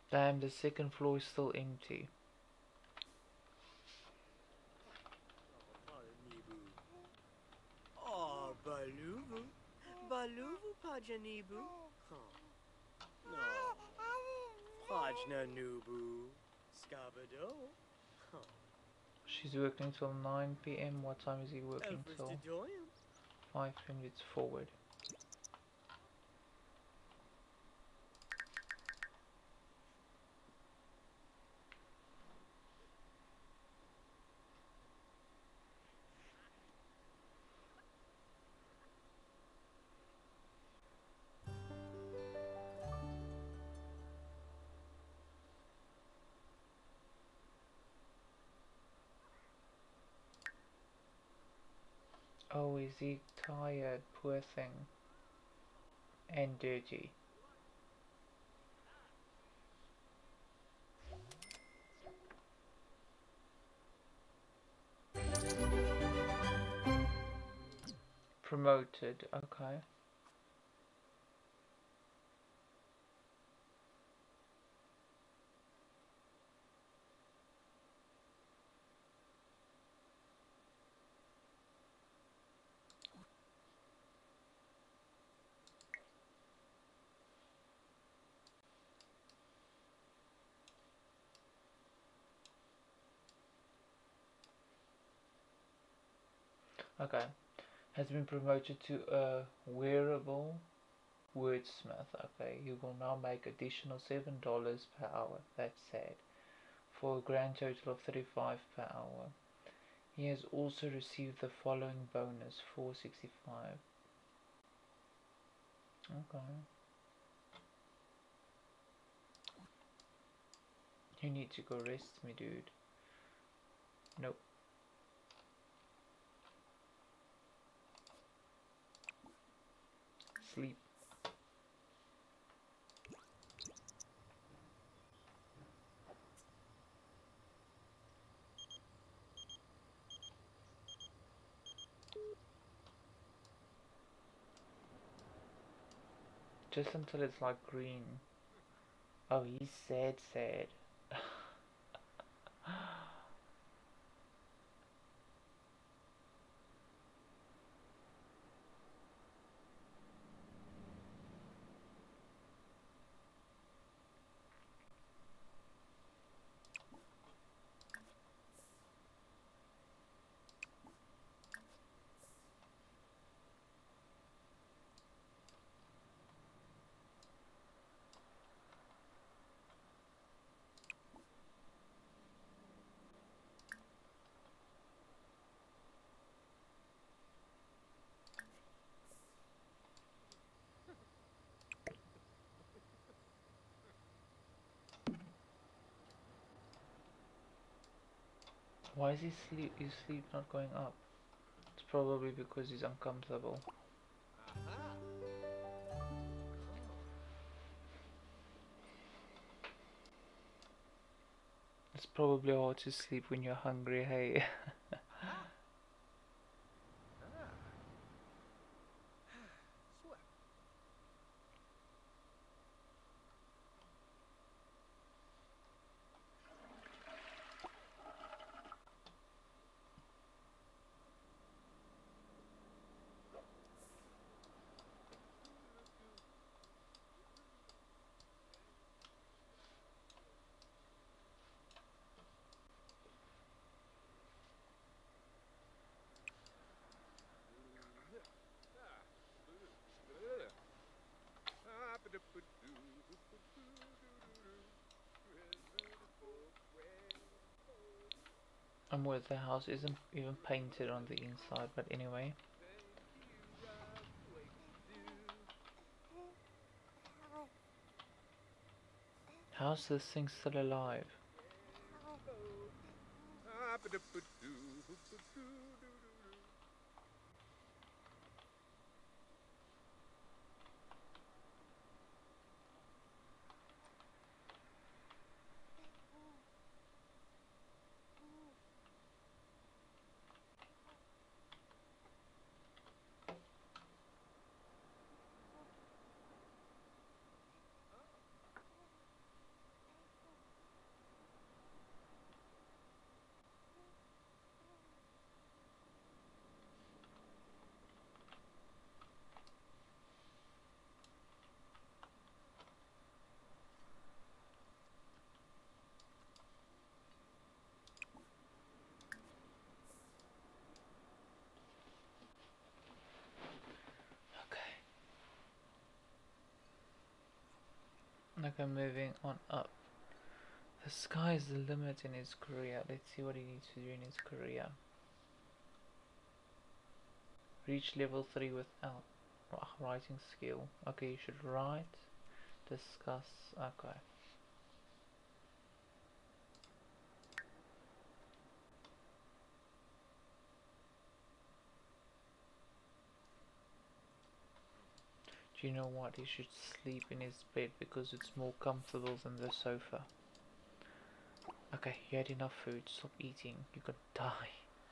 Damn, the second floor is still empty. Oh, Baluvu. Baluvu Pajanibu. Huh. No. Pajna Nubu. Scabado. Huh. She's working till nine p m What time is he working Elfers till? Didoyum. Five minutes forward. Oh, is he tired? Poor thing. And dirty. Promoted, okay. Okay. Has been promoted to a wearable wordsmith. Okay, he will now make additional seven dollars per hour. That's sad. For a grand total of thirty-five per hour. He has also received the following bonus: four sixty-five. Okay. You need to go rest me, dude. Nope. Sleep. Just until it's like green. Oh, he's sad, sad. Why is his sleep, his sleep not going up? It's probably because he's uncomfortable. Aha. It's probably hard to sleep when you're hungry, hey? Aha. Ah. Swell. And where the house isn't even painted on the inside, but anyway. How's this thing still alive? Okay, moving on up. The sky is the limit in his career. Let's see what he needs to do in his career. Reach level three without writing skill. Okay, you should write, discuss. Okay. Do you know what? He should sleep in his bed because it's more comfortable than the sofa. Okay, you had enough food. Stop eating. You could die.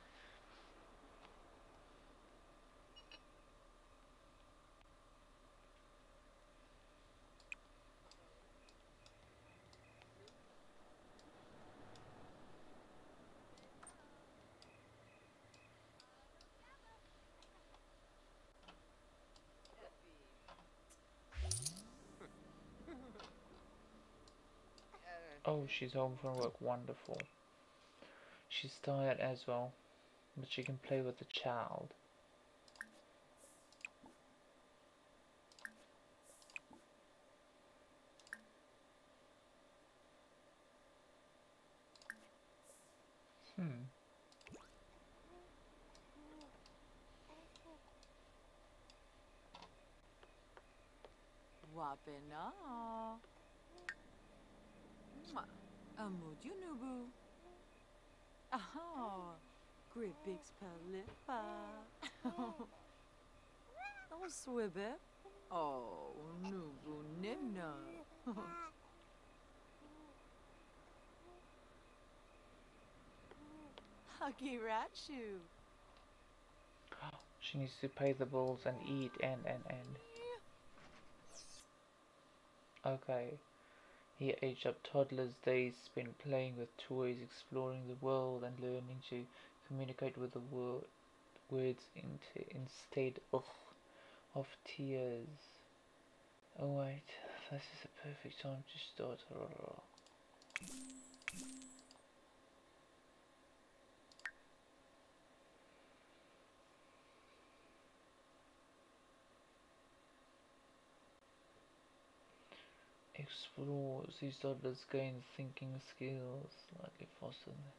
Oh, she's home from work. Wonderful. She's tired as well, but she can play with the child. Hmm. Wapena. Amujunubu. Aha. Great big spalipa. Oh, swibbe. Oh, nubu nimna. Huggy rat shoe. She needs to pay the bills and eat and and and. Okay. He aged up toddler's days spent playing with toys, exploring the world, and learning to communicate with the word, words into, instead ugh, of tears. Oh wait, this is the perfect time to start. Explores. These toddlers gain thinking skills slightly faster than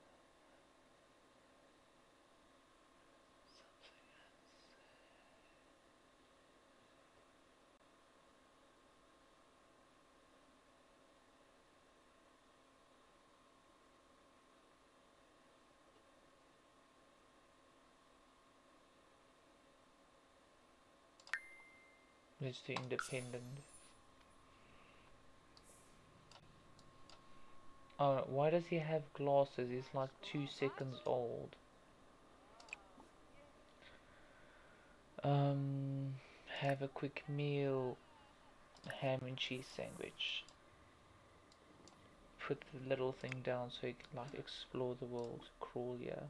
let's do independent. Oh, why does he have glasses? He's like two seconds old. Um, have a quick meal. Ham and cheese sandwich. Put the little thing down so you can like explore the world. Crawl, yeah.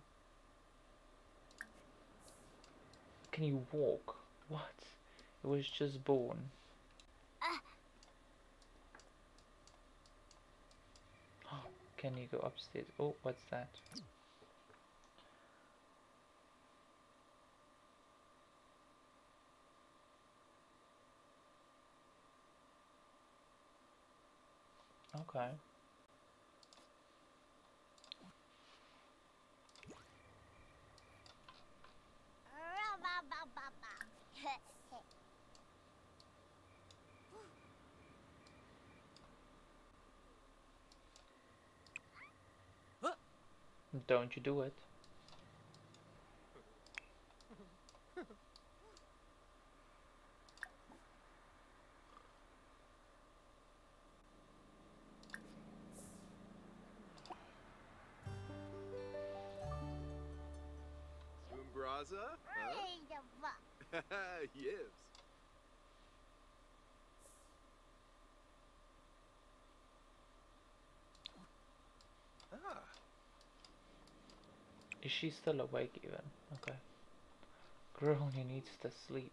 Can you walk? What? It was just born. Can you go upstairs? Oh, what's that? Okay. Don't you do it. Umbraza? Huh? Yes. Ah. Is she still awake even? Okay. Grony needs to sleep.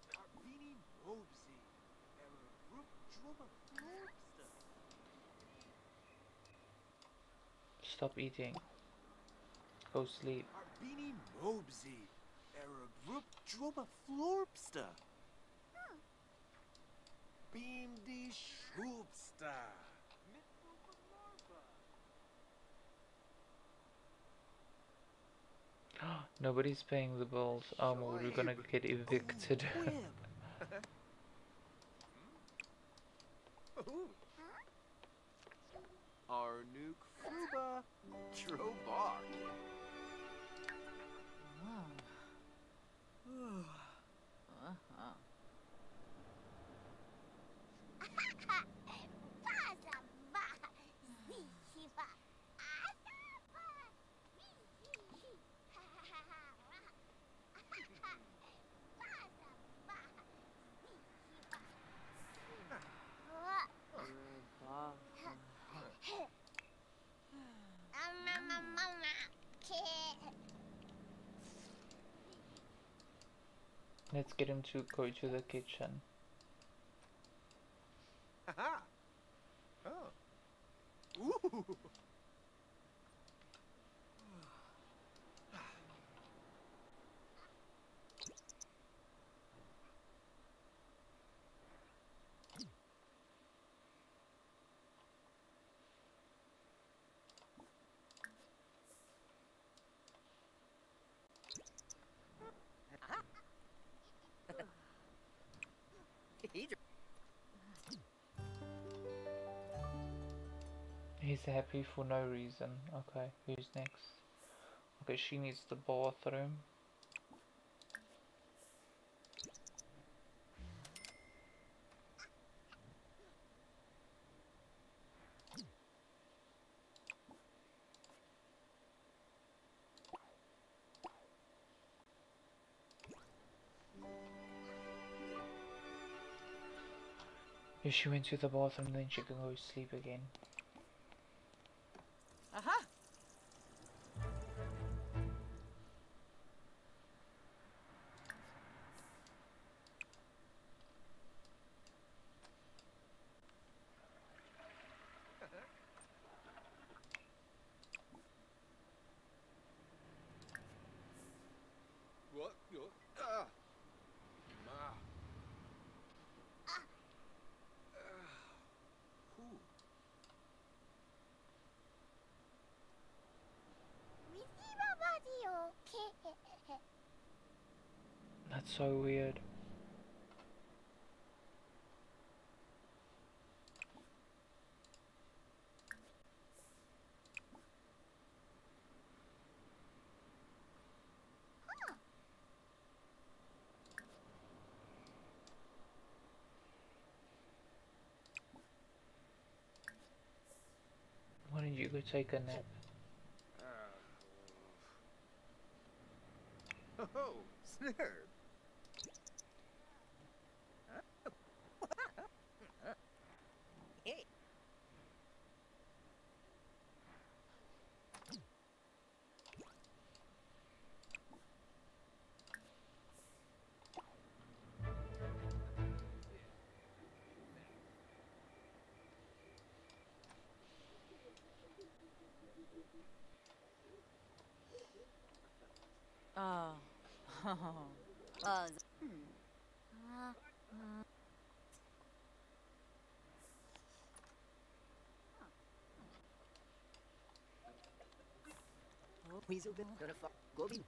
Stop eating. Go sleep. Arbini Mobsy, Arab Rup Droba Florpsta. Beam de Shroopsta. Nobody's paying the bills. Um, we're gonna get evicted. Ooh. Arnuk Fuba Trobar. Uh-huh. Let's get him to go to the kitchen. Haha. Oh. Ooh. He's happy for no reason. Okay, who's next? Okay, she needs the bathroom. If she went to the bathroom, then she can go sleep again. Aha! What? What? Ah. Ma. Ooh. That's so weird. Why don't you go take a nap? Oh, snare. Oh. Uh, Weasel been gonna fuck Gobi.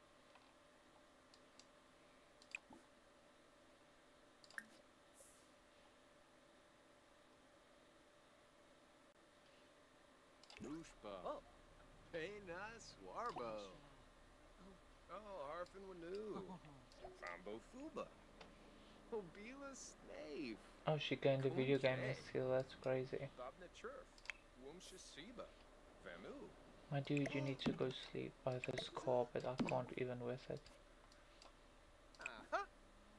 Nushba. Oh. Pena Swarbo. Oh, Harfin Wanu. Fambo Fuba. Obila Snave. Oh, she gained a video game Okay. skill. That's crazy. Babna Churf. Wumsha Siba. Vamu. My dude, you need to go sleep by this carpet. I can't even with it. Aha.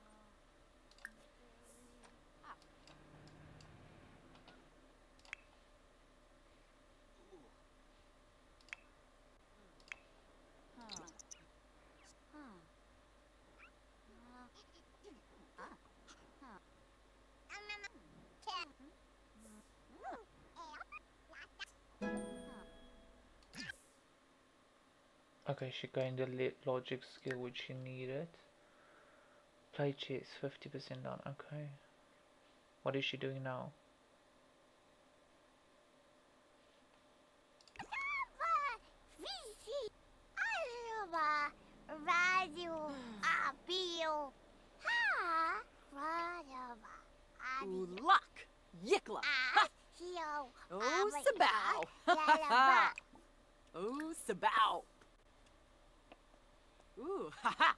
Okay, she gained a lit logic skill which she needed. Play chess, fifty percent down. Okay. What is she doing now? Ulak. Yikla. Ah, yo. Oh, Ah, Sabao. Lalaba. Oh, Sabao. Ooh, ha ha.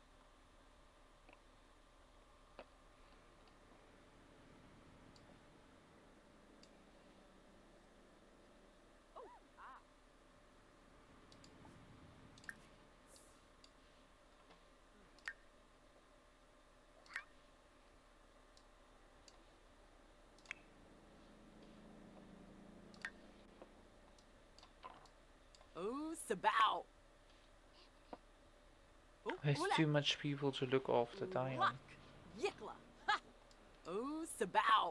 Oh, Sabao. Oh, There's Ulak. too much people to look after, Diane. Ulak. Yikla. Ha. Oh, Sabao.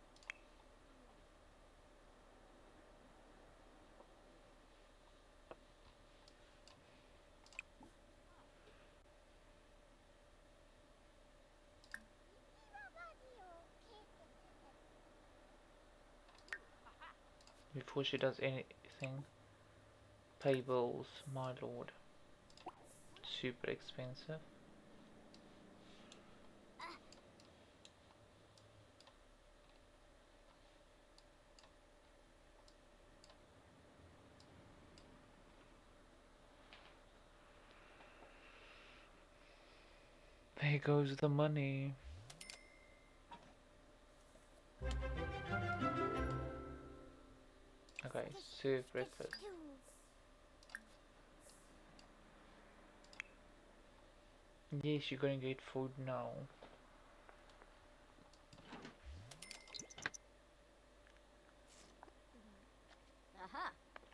Before she does anything, pay bills, my lord. Super expensive. There goes the money. Okay, serve breakfast. Yes, you're gonna get food now. Aha.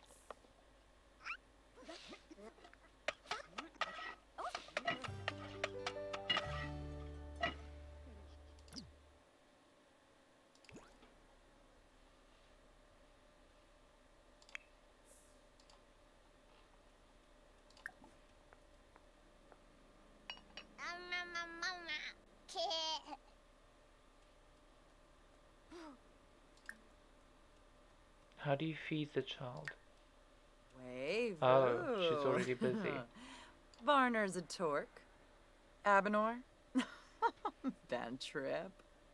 How do you feed the child? Wave. Oh, she's already busy. Varner's a torque. Abenor. Bad trip.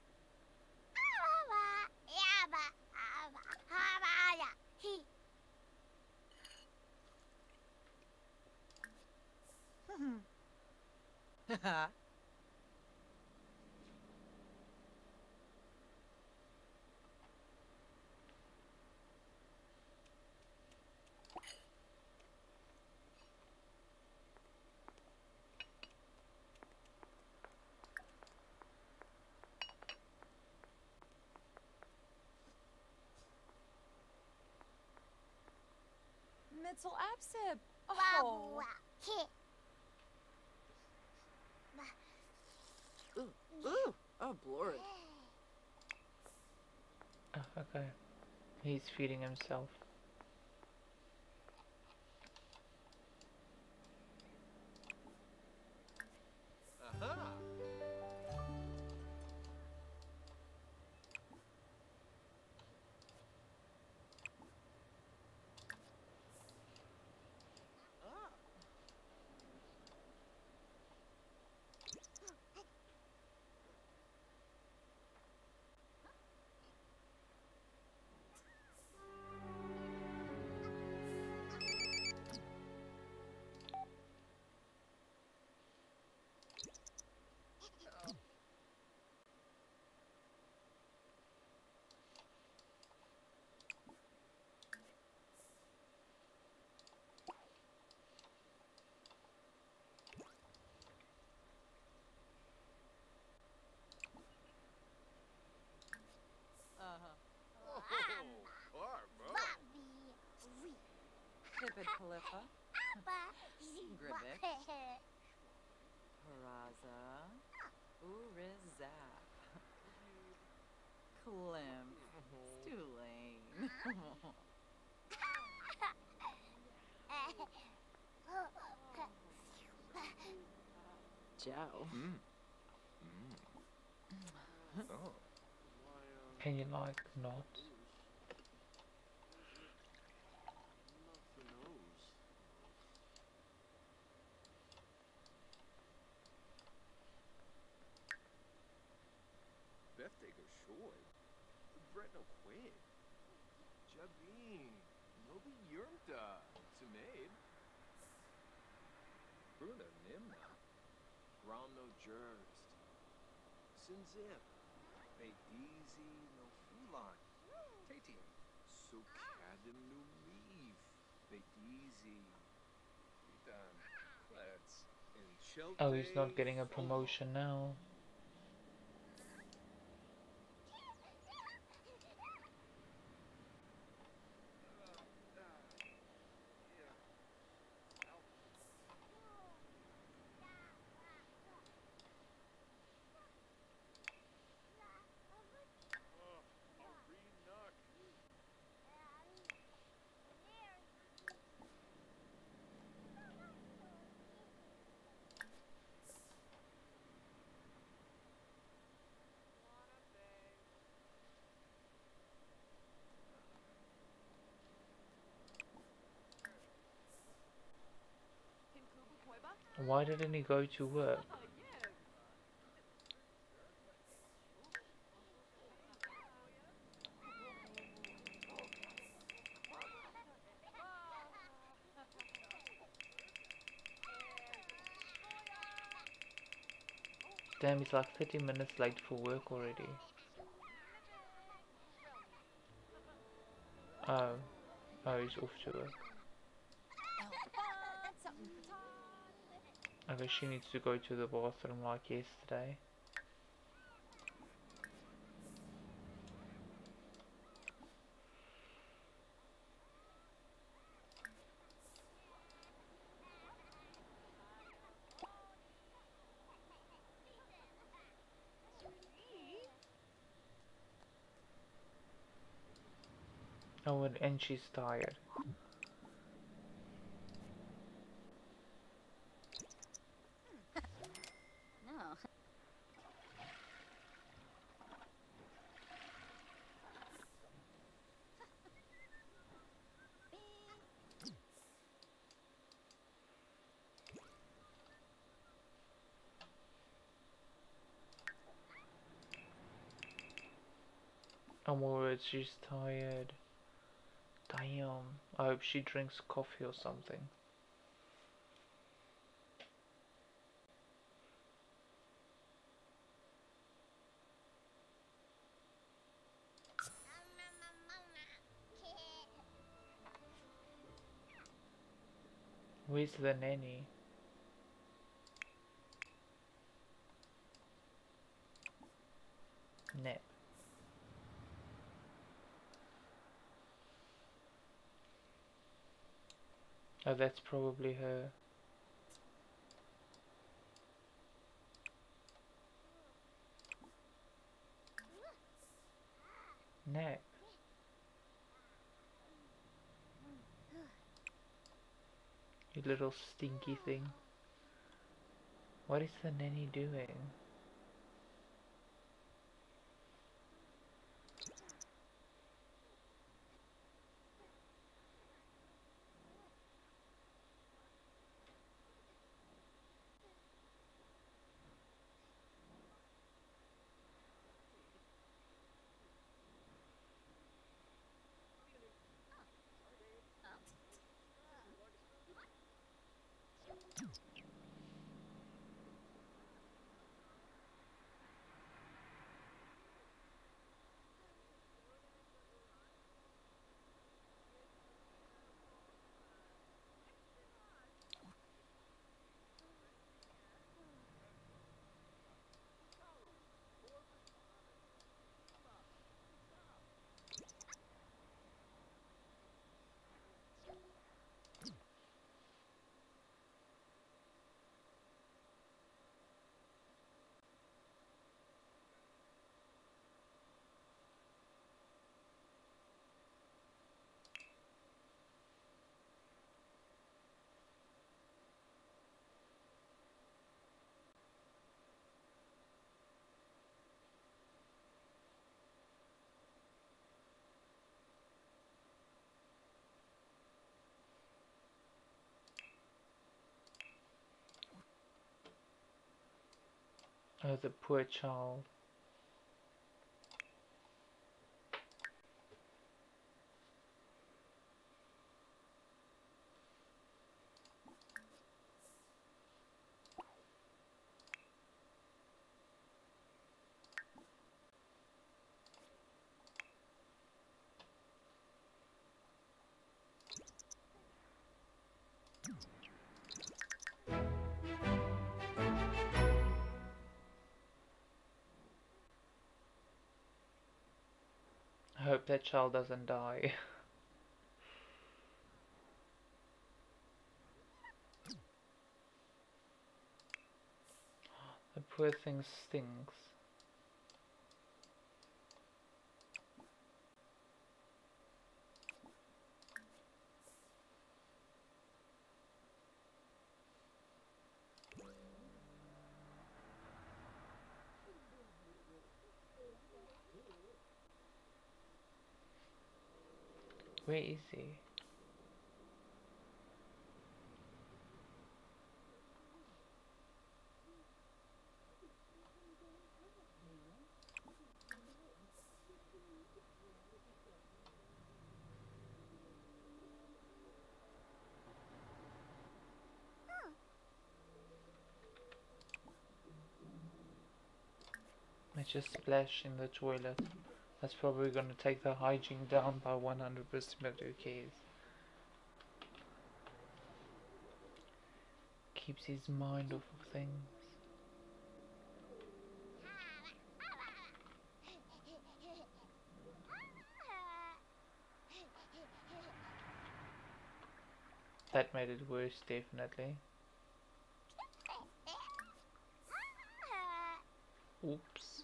Mitzel Absib. Oh. Ooh, ooh. Oh, glory. Oh, okay. He's feeding himself. Aha! Uh-huh. Oh, Barbara. Pipid Calipha. Gribik. Peraza. Urizap. Klim. Stulane. Joe. Mm. Mm. Oh. Can you like not? Beth take her short. Fret no quid. Jabin. No be yurmta. Sumaid. Bruna nimna. Ground no jurst. Sinzip. Bay easy no fulan. Tati. So cadim no leave. Bay easy. Done. Let's. In Oh, he's not getting a promotion now. Why didn't he go to work? Damn, he's like thirty minutes late for work already. Oh. Oh, he's off to work. Okay, she needs to go to the bathroom like yesterday. Oh, and, and she's tired. No. Oh my word, she's tired. Damn. I hope she drinks coffee or something. Where's the nanny? Nap. Oh, that's probably her. Nap. You little stinky thing. What is the nanny doing? Oh, the poor child. hope that child doesn't die. The poor thing stinks. Where is he? I just splash in the toilet. That's probably gonna take the hygiene down by one hundred percent, but who cares? Keeps his mind off of things. That made it worse, definitely. Oops.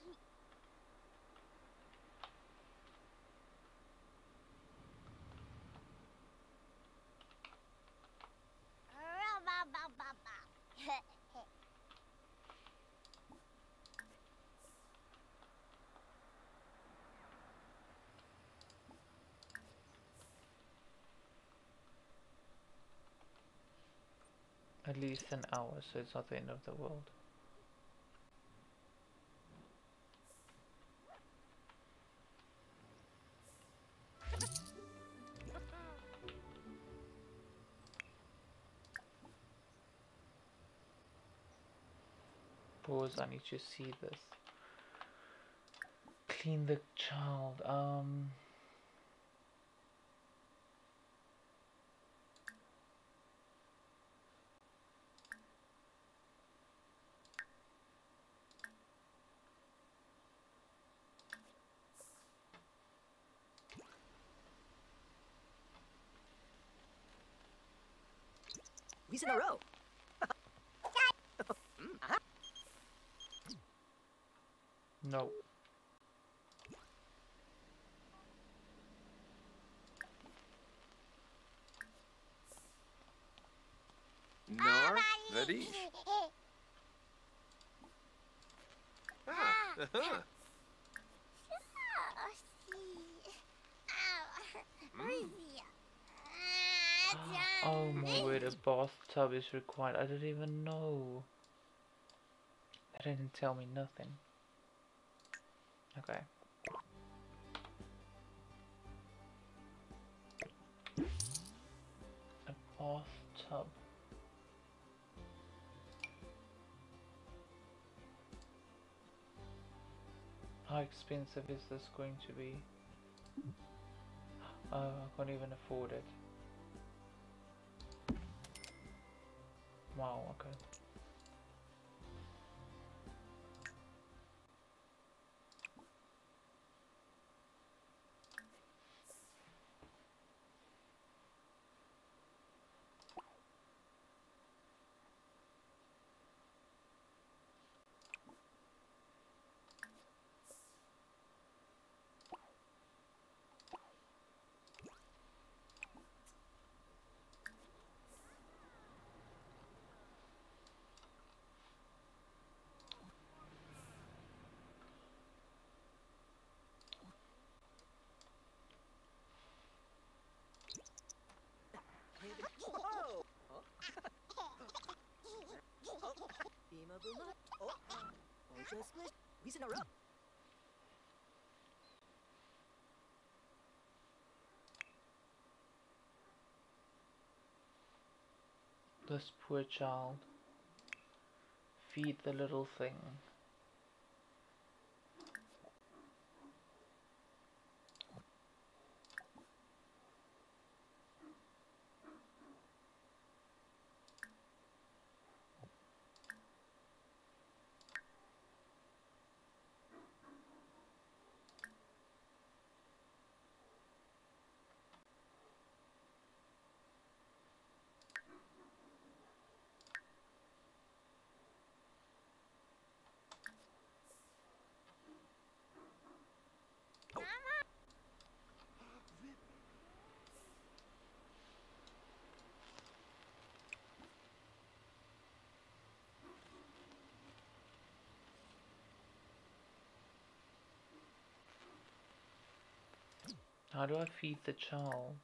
At least an hour, so it's not the end of the world. Pause, I need to see this. Clean the child, um... Weeks in a row. no. Nor Vadish. Ah, uh-huh. Oh my word, a bathtub is required. I didn't even know. That didn't tell me nothing. Okay. A bathtub. How expensive is this going to be? Oh, I can't even afford it. Wow, okay. Whoa! Oh. Beema booma. Oh. Oh, just split. Weeks in a row. This poor child. Feed the little thing. How do I feed the child?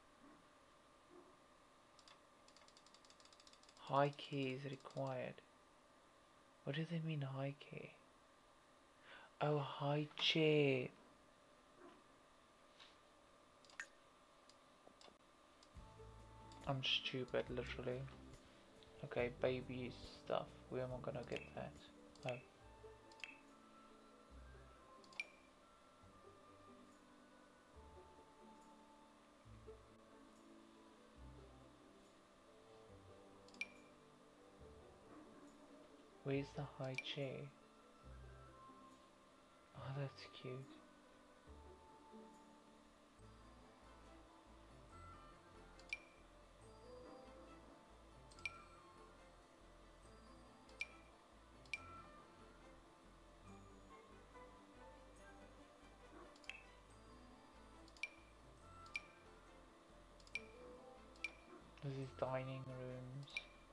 High key is required. What do they mean high key? Oh, high chair. I'm stupid, literally. Okay, baby stuff. Where am I gonna get that? Oh. Where's the high chair? Oh, that's cute. This is dining rooms.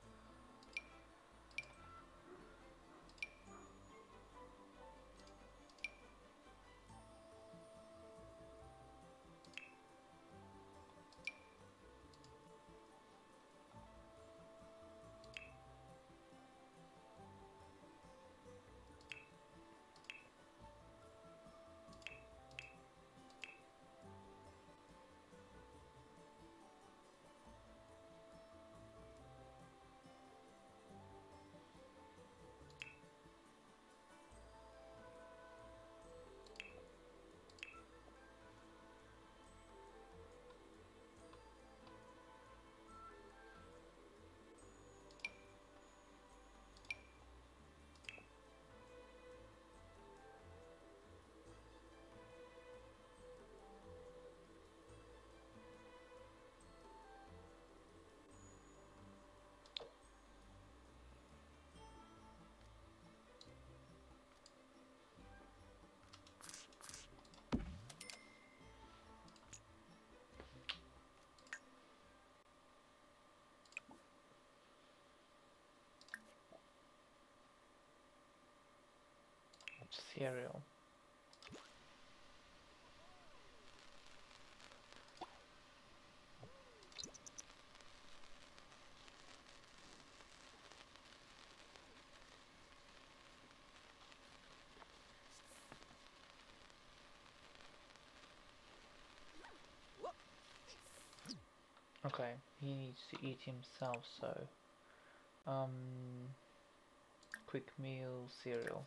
Cereal. Okay, he needs to eat himself, so um quick meal cereal.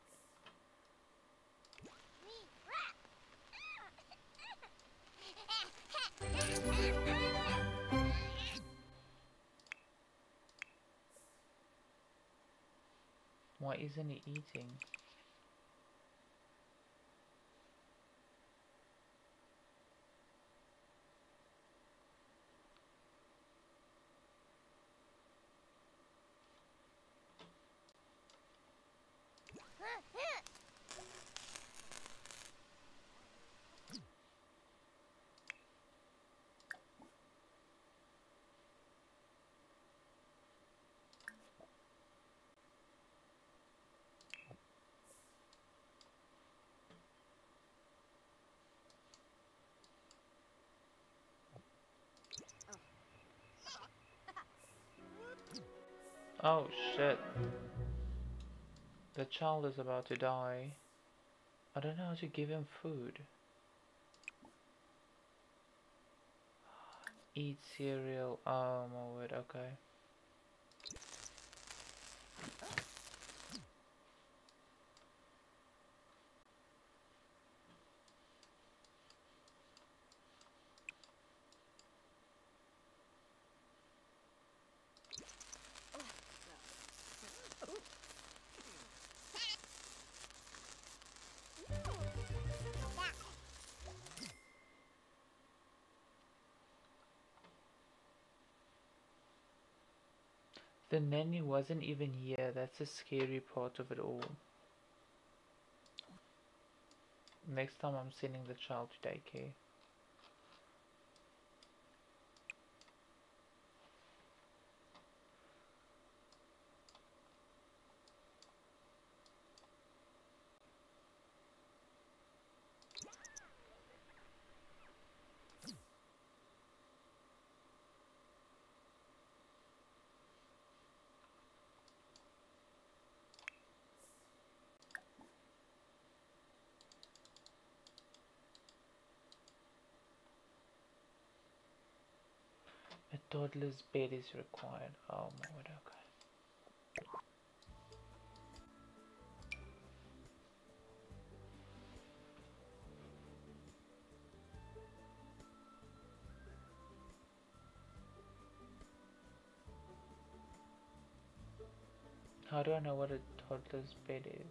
Why isn't he eating? Oh shit. The child is about to die. I don't know how to give him food. Eat cereal. Oh my word, okay. The nanny wasn't even here. That's the scary part of it all. Next time I'm sending the child to daycare. Toddler's bed is required. Oh my word, okay. How do I know what a toddler's bed is?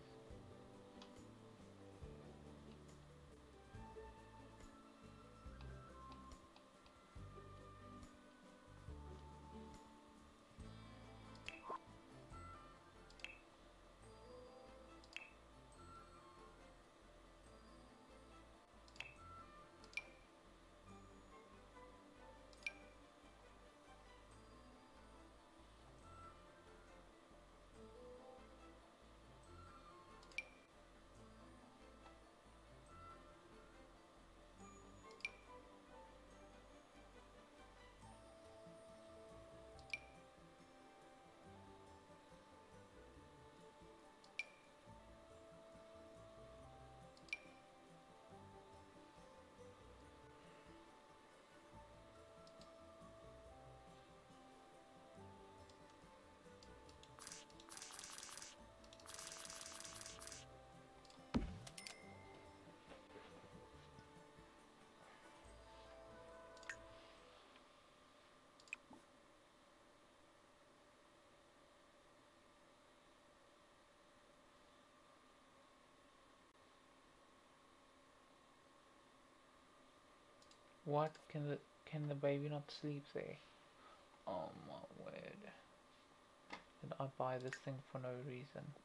What, can the can the baby not sleep there? Oh my word. Did I buy this thing for no reason?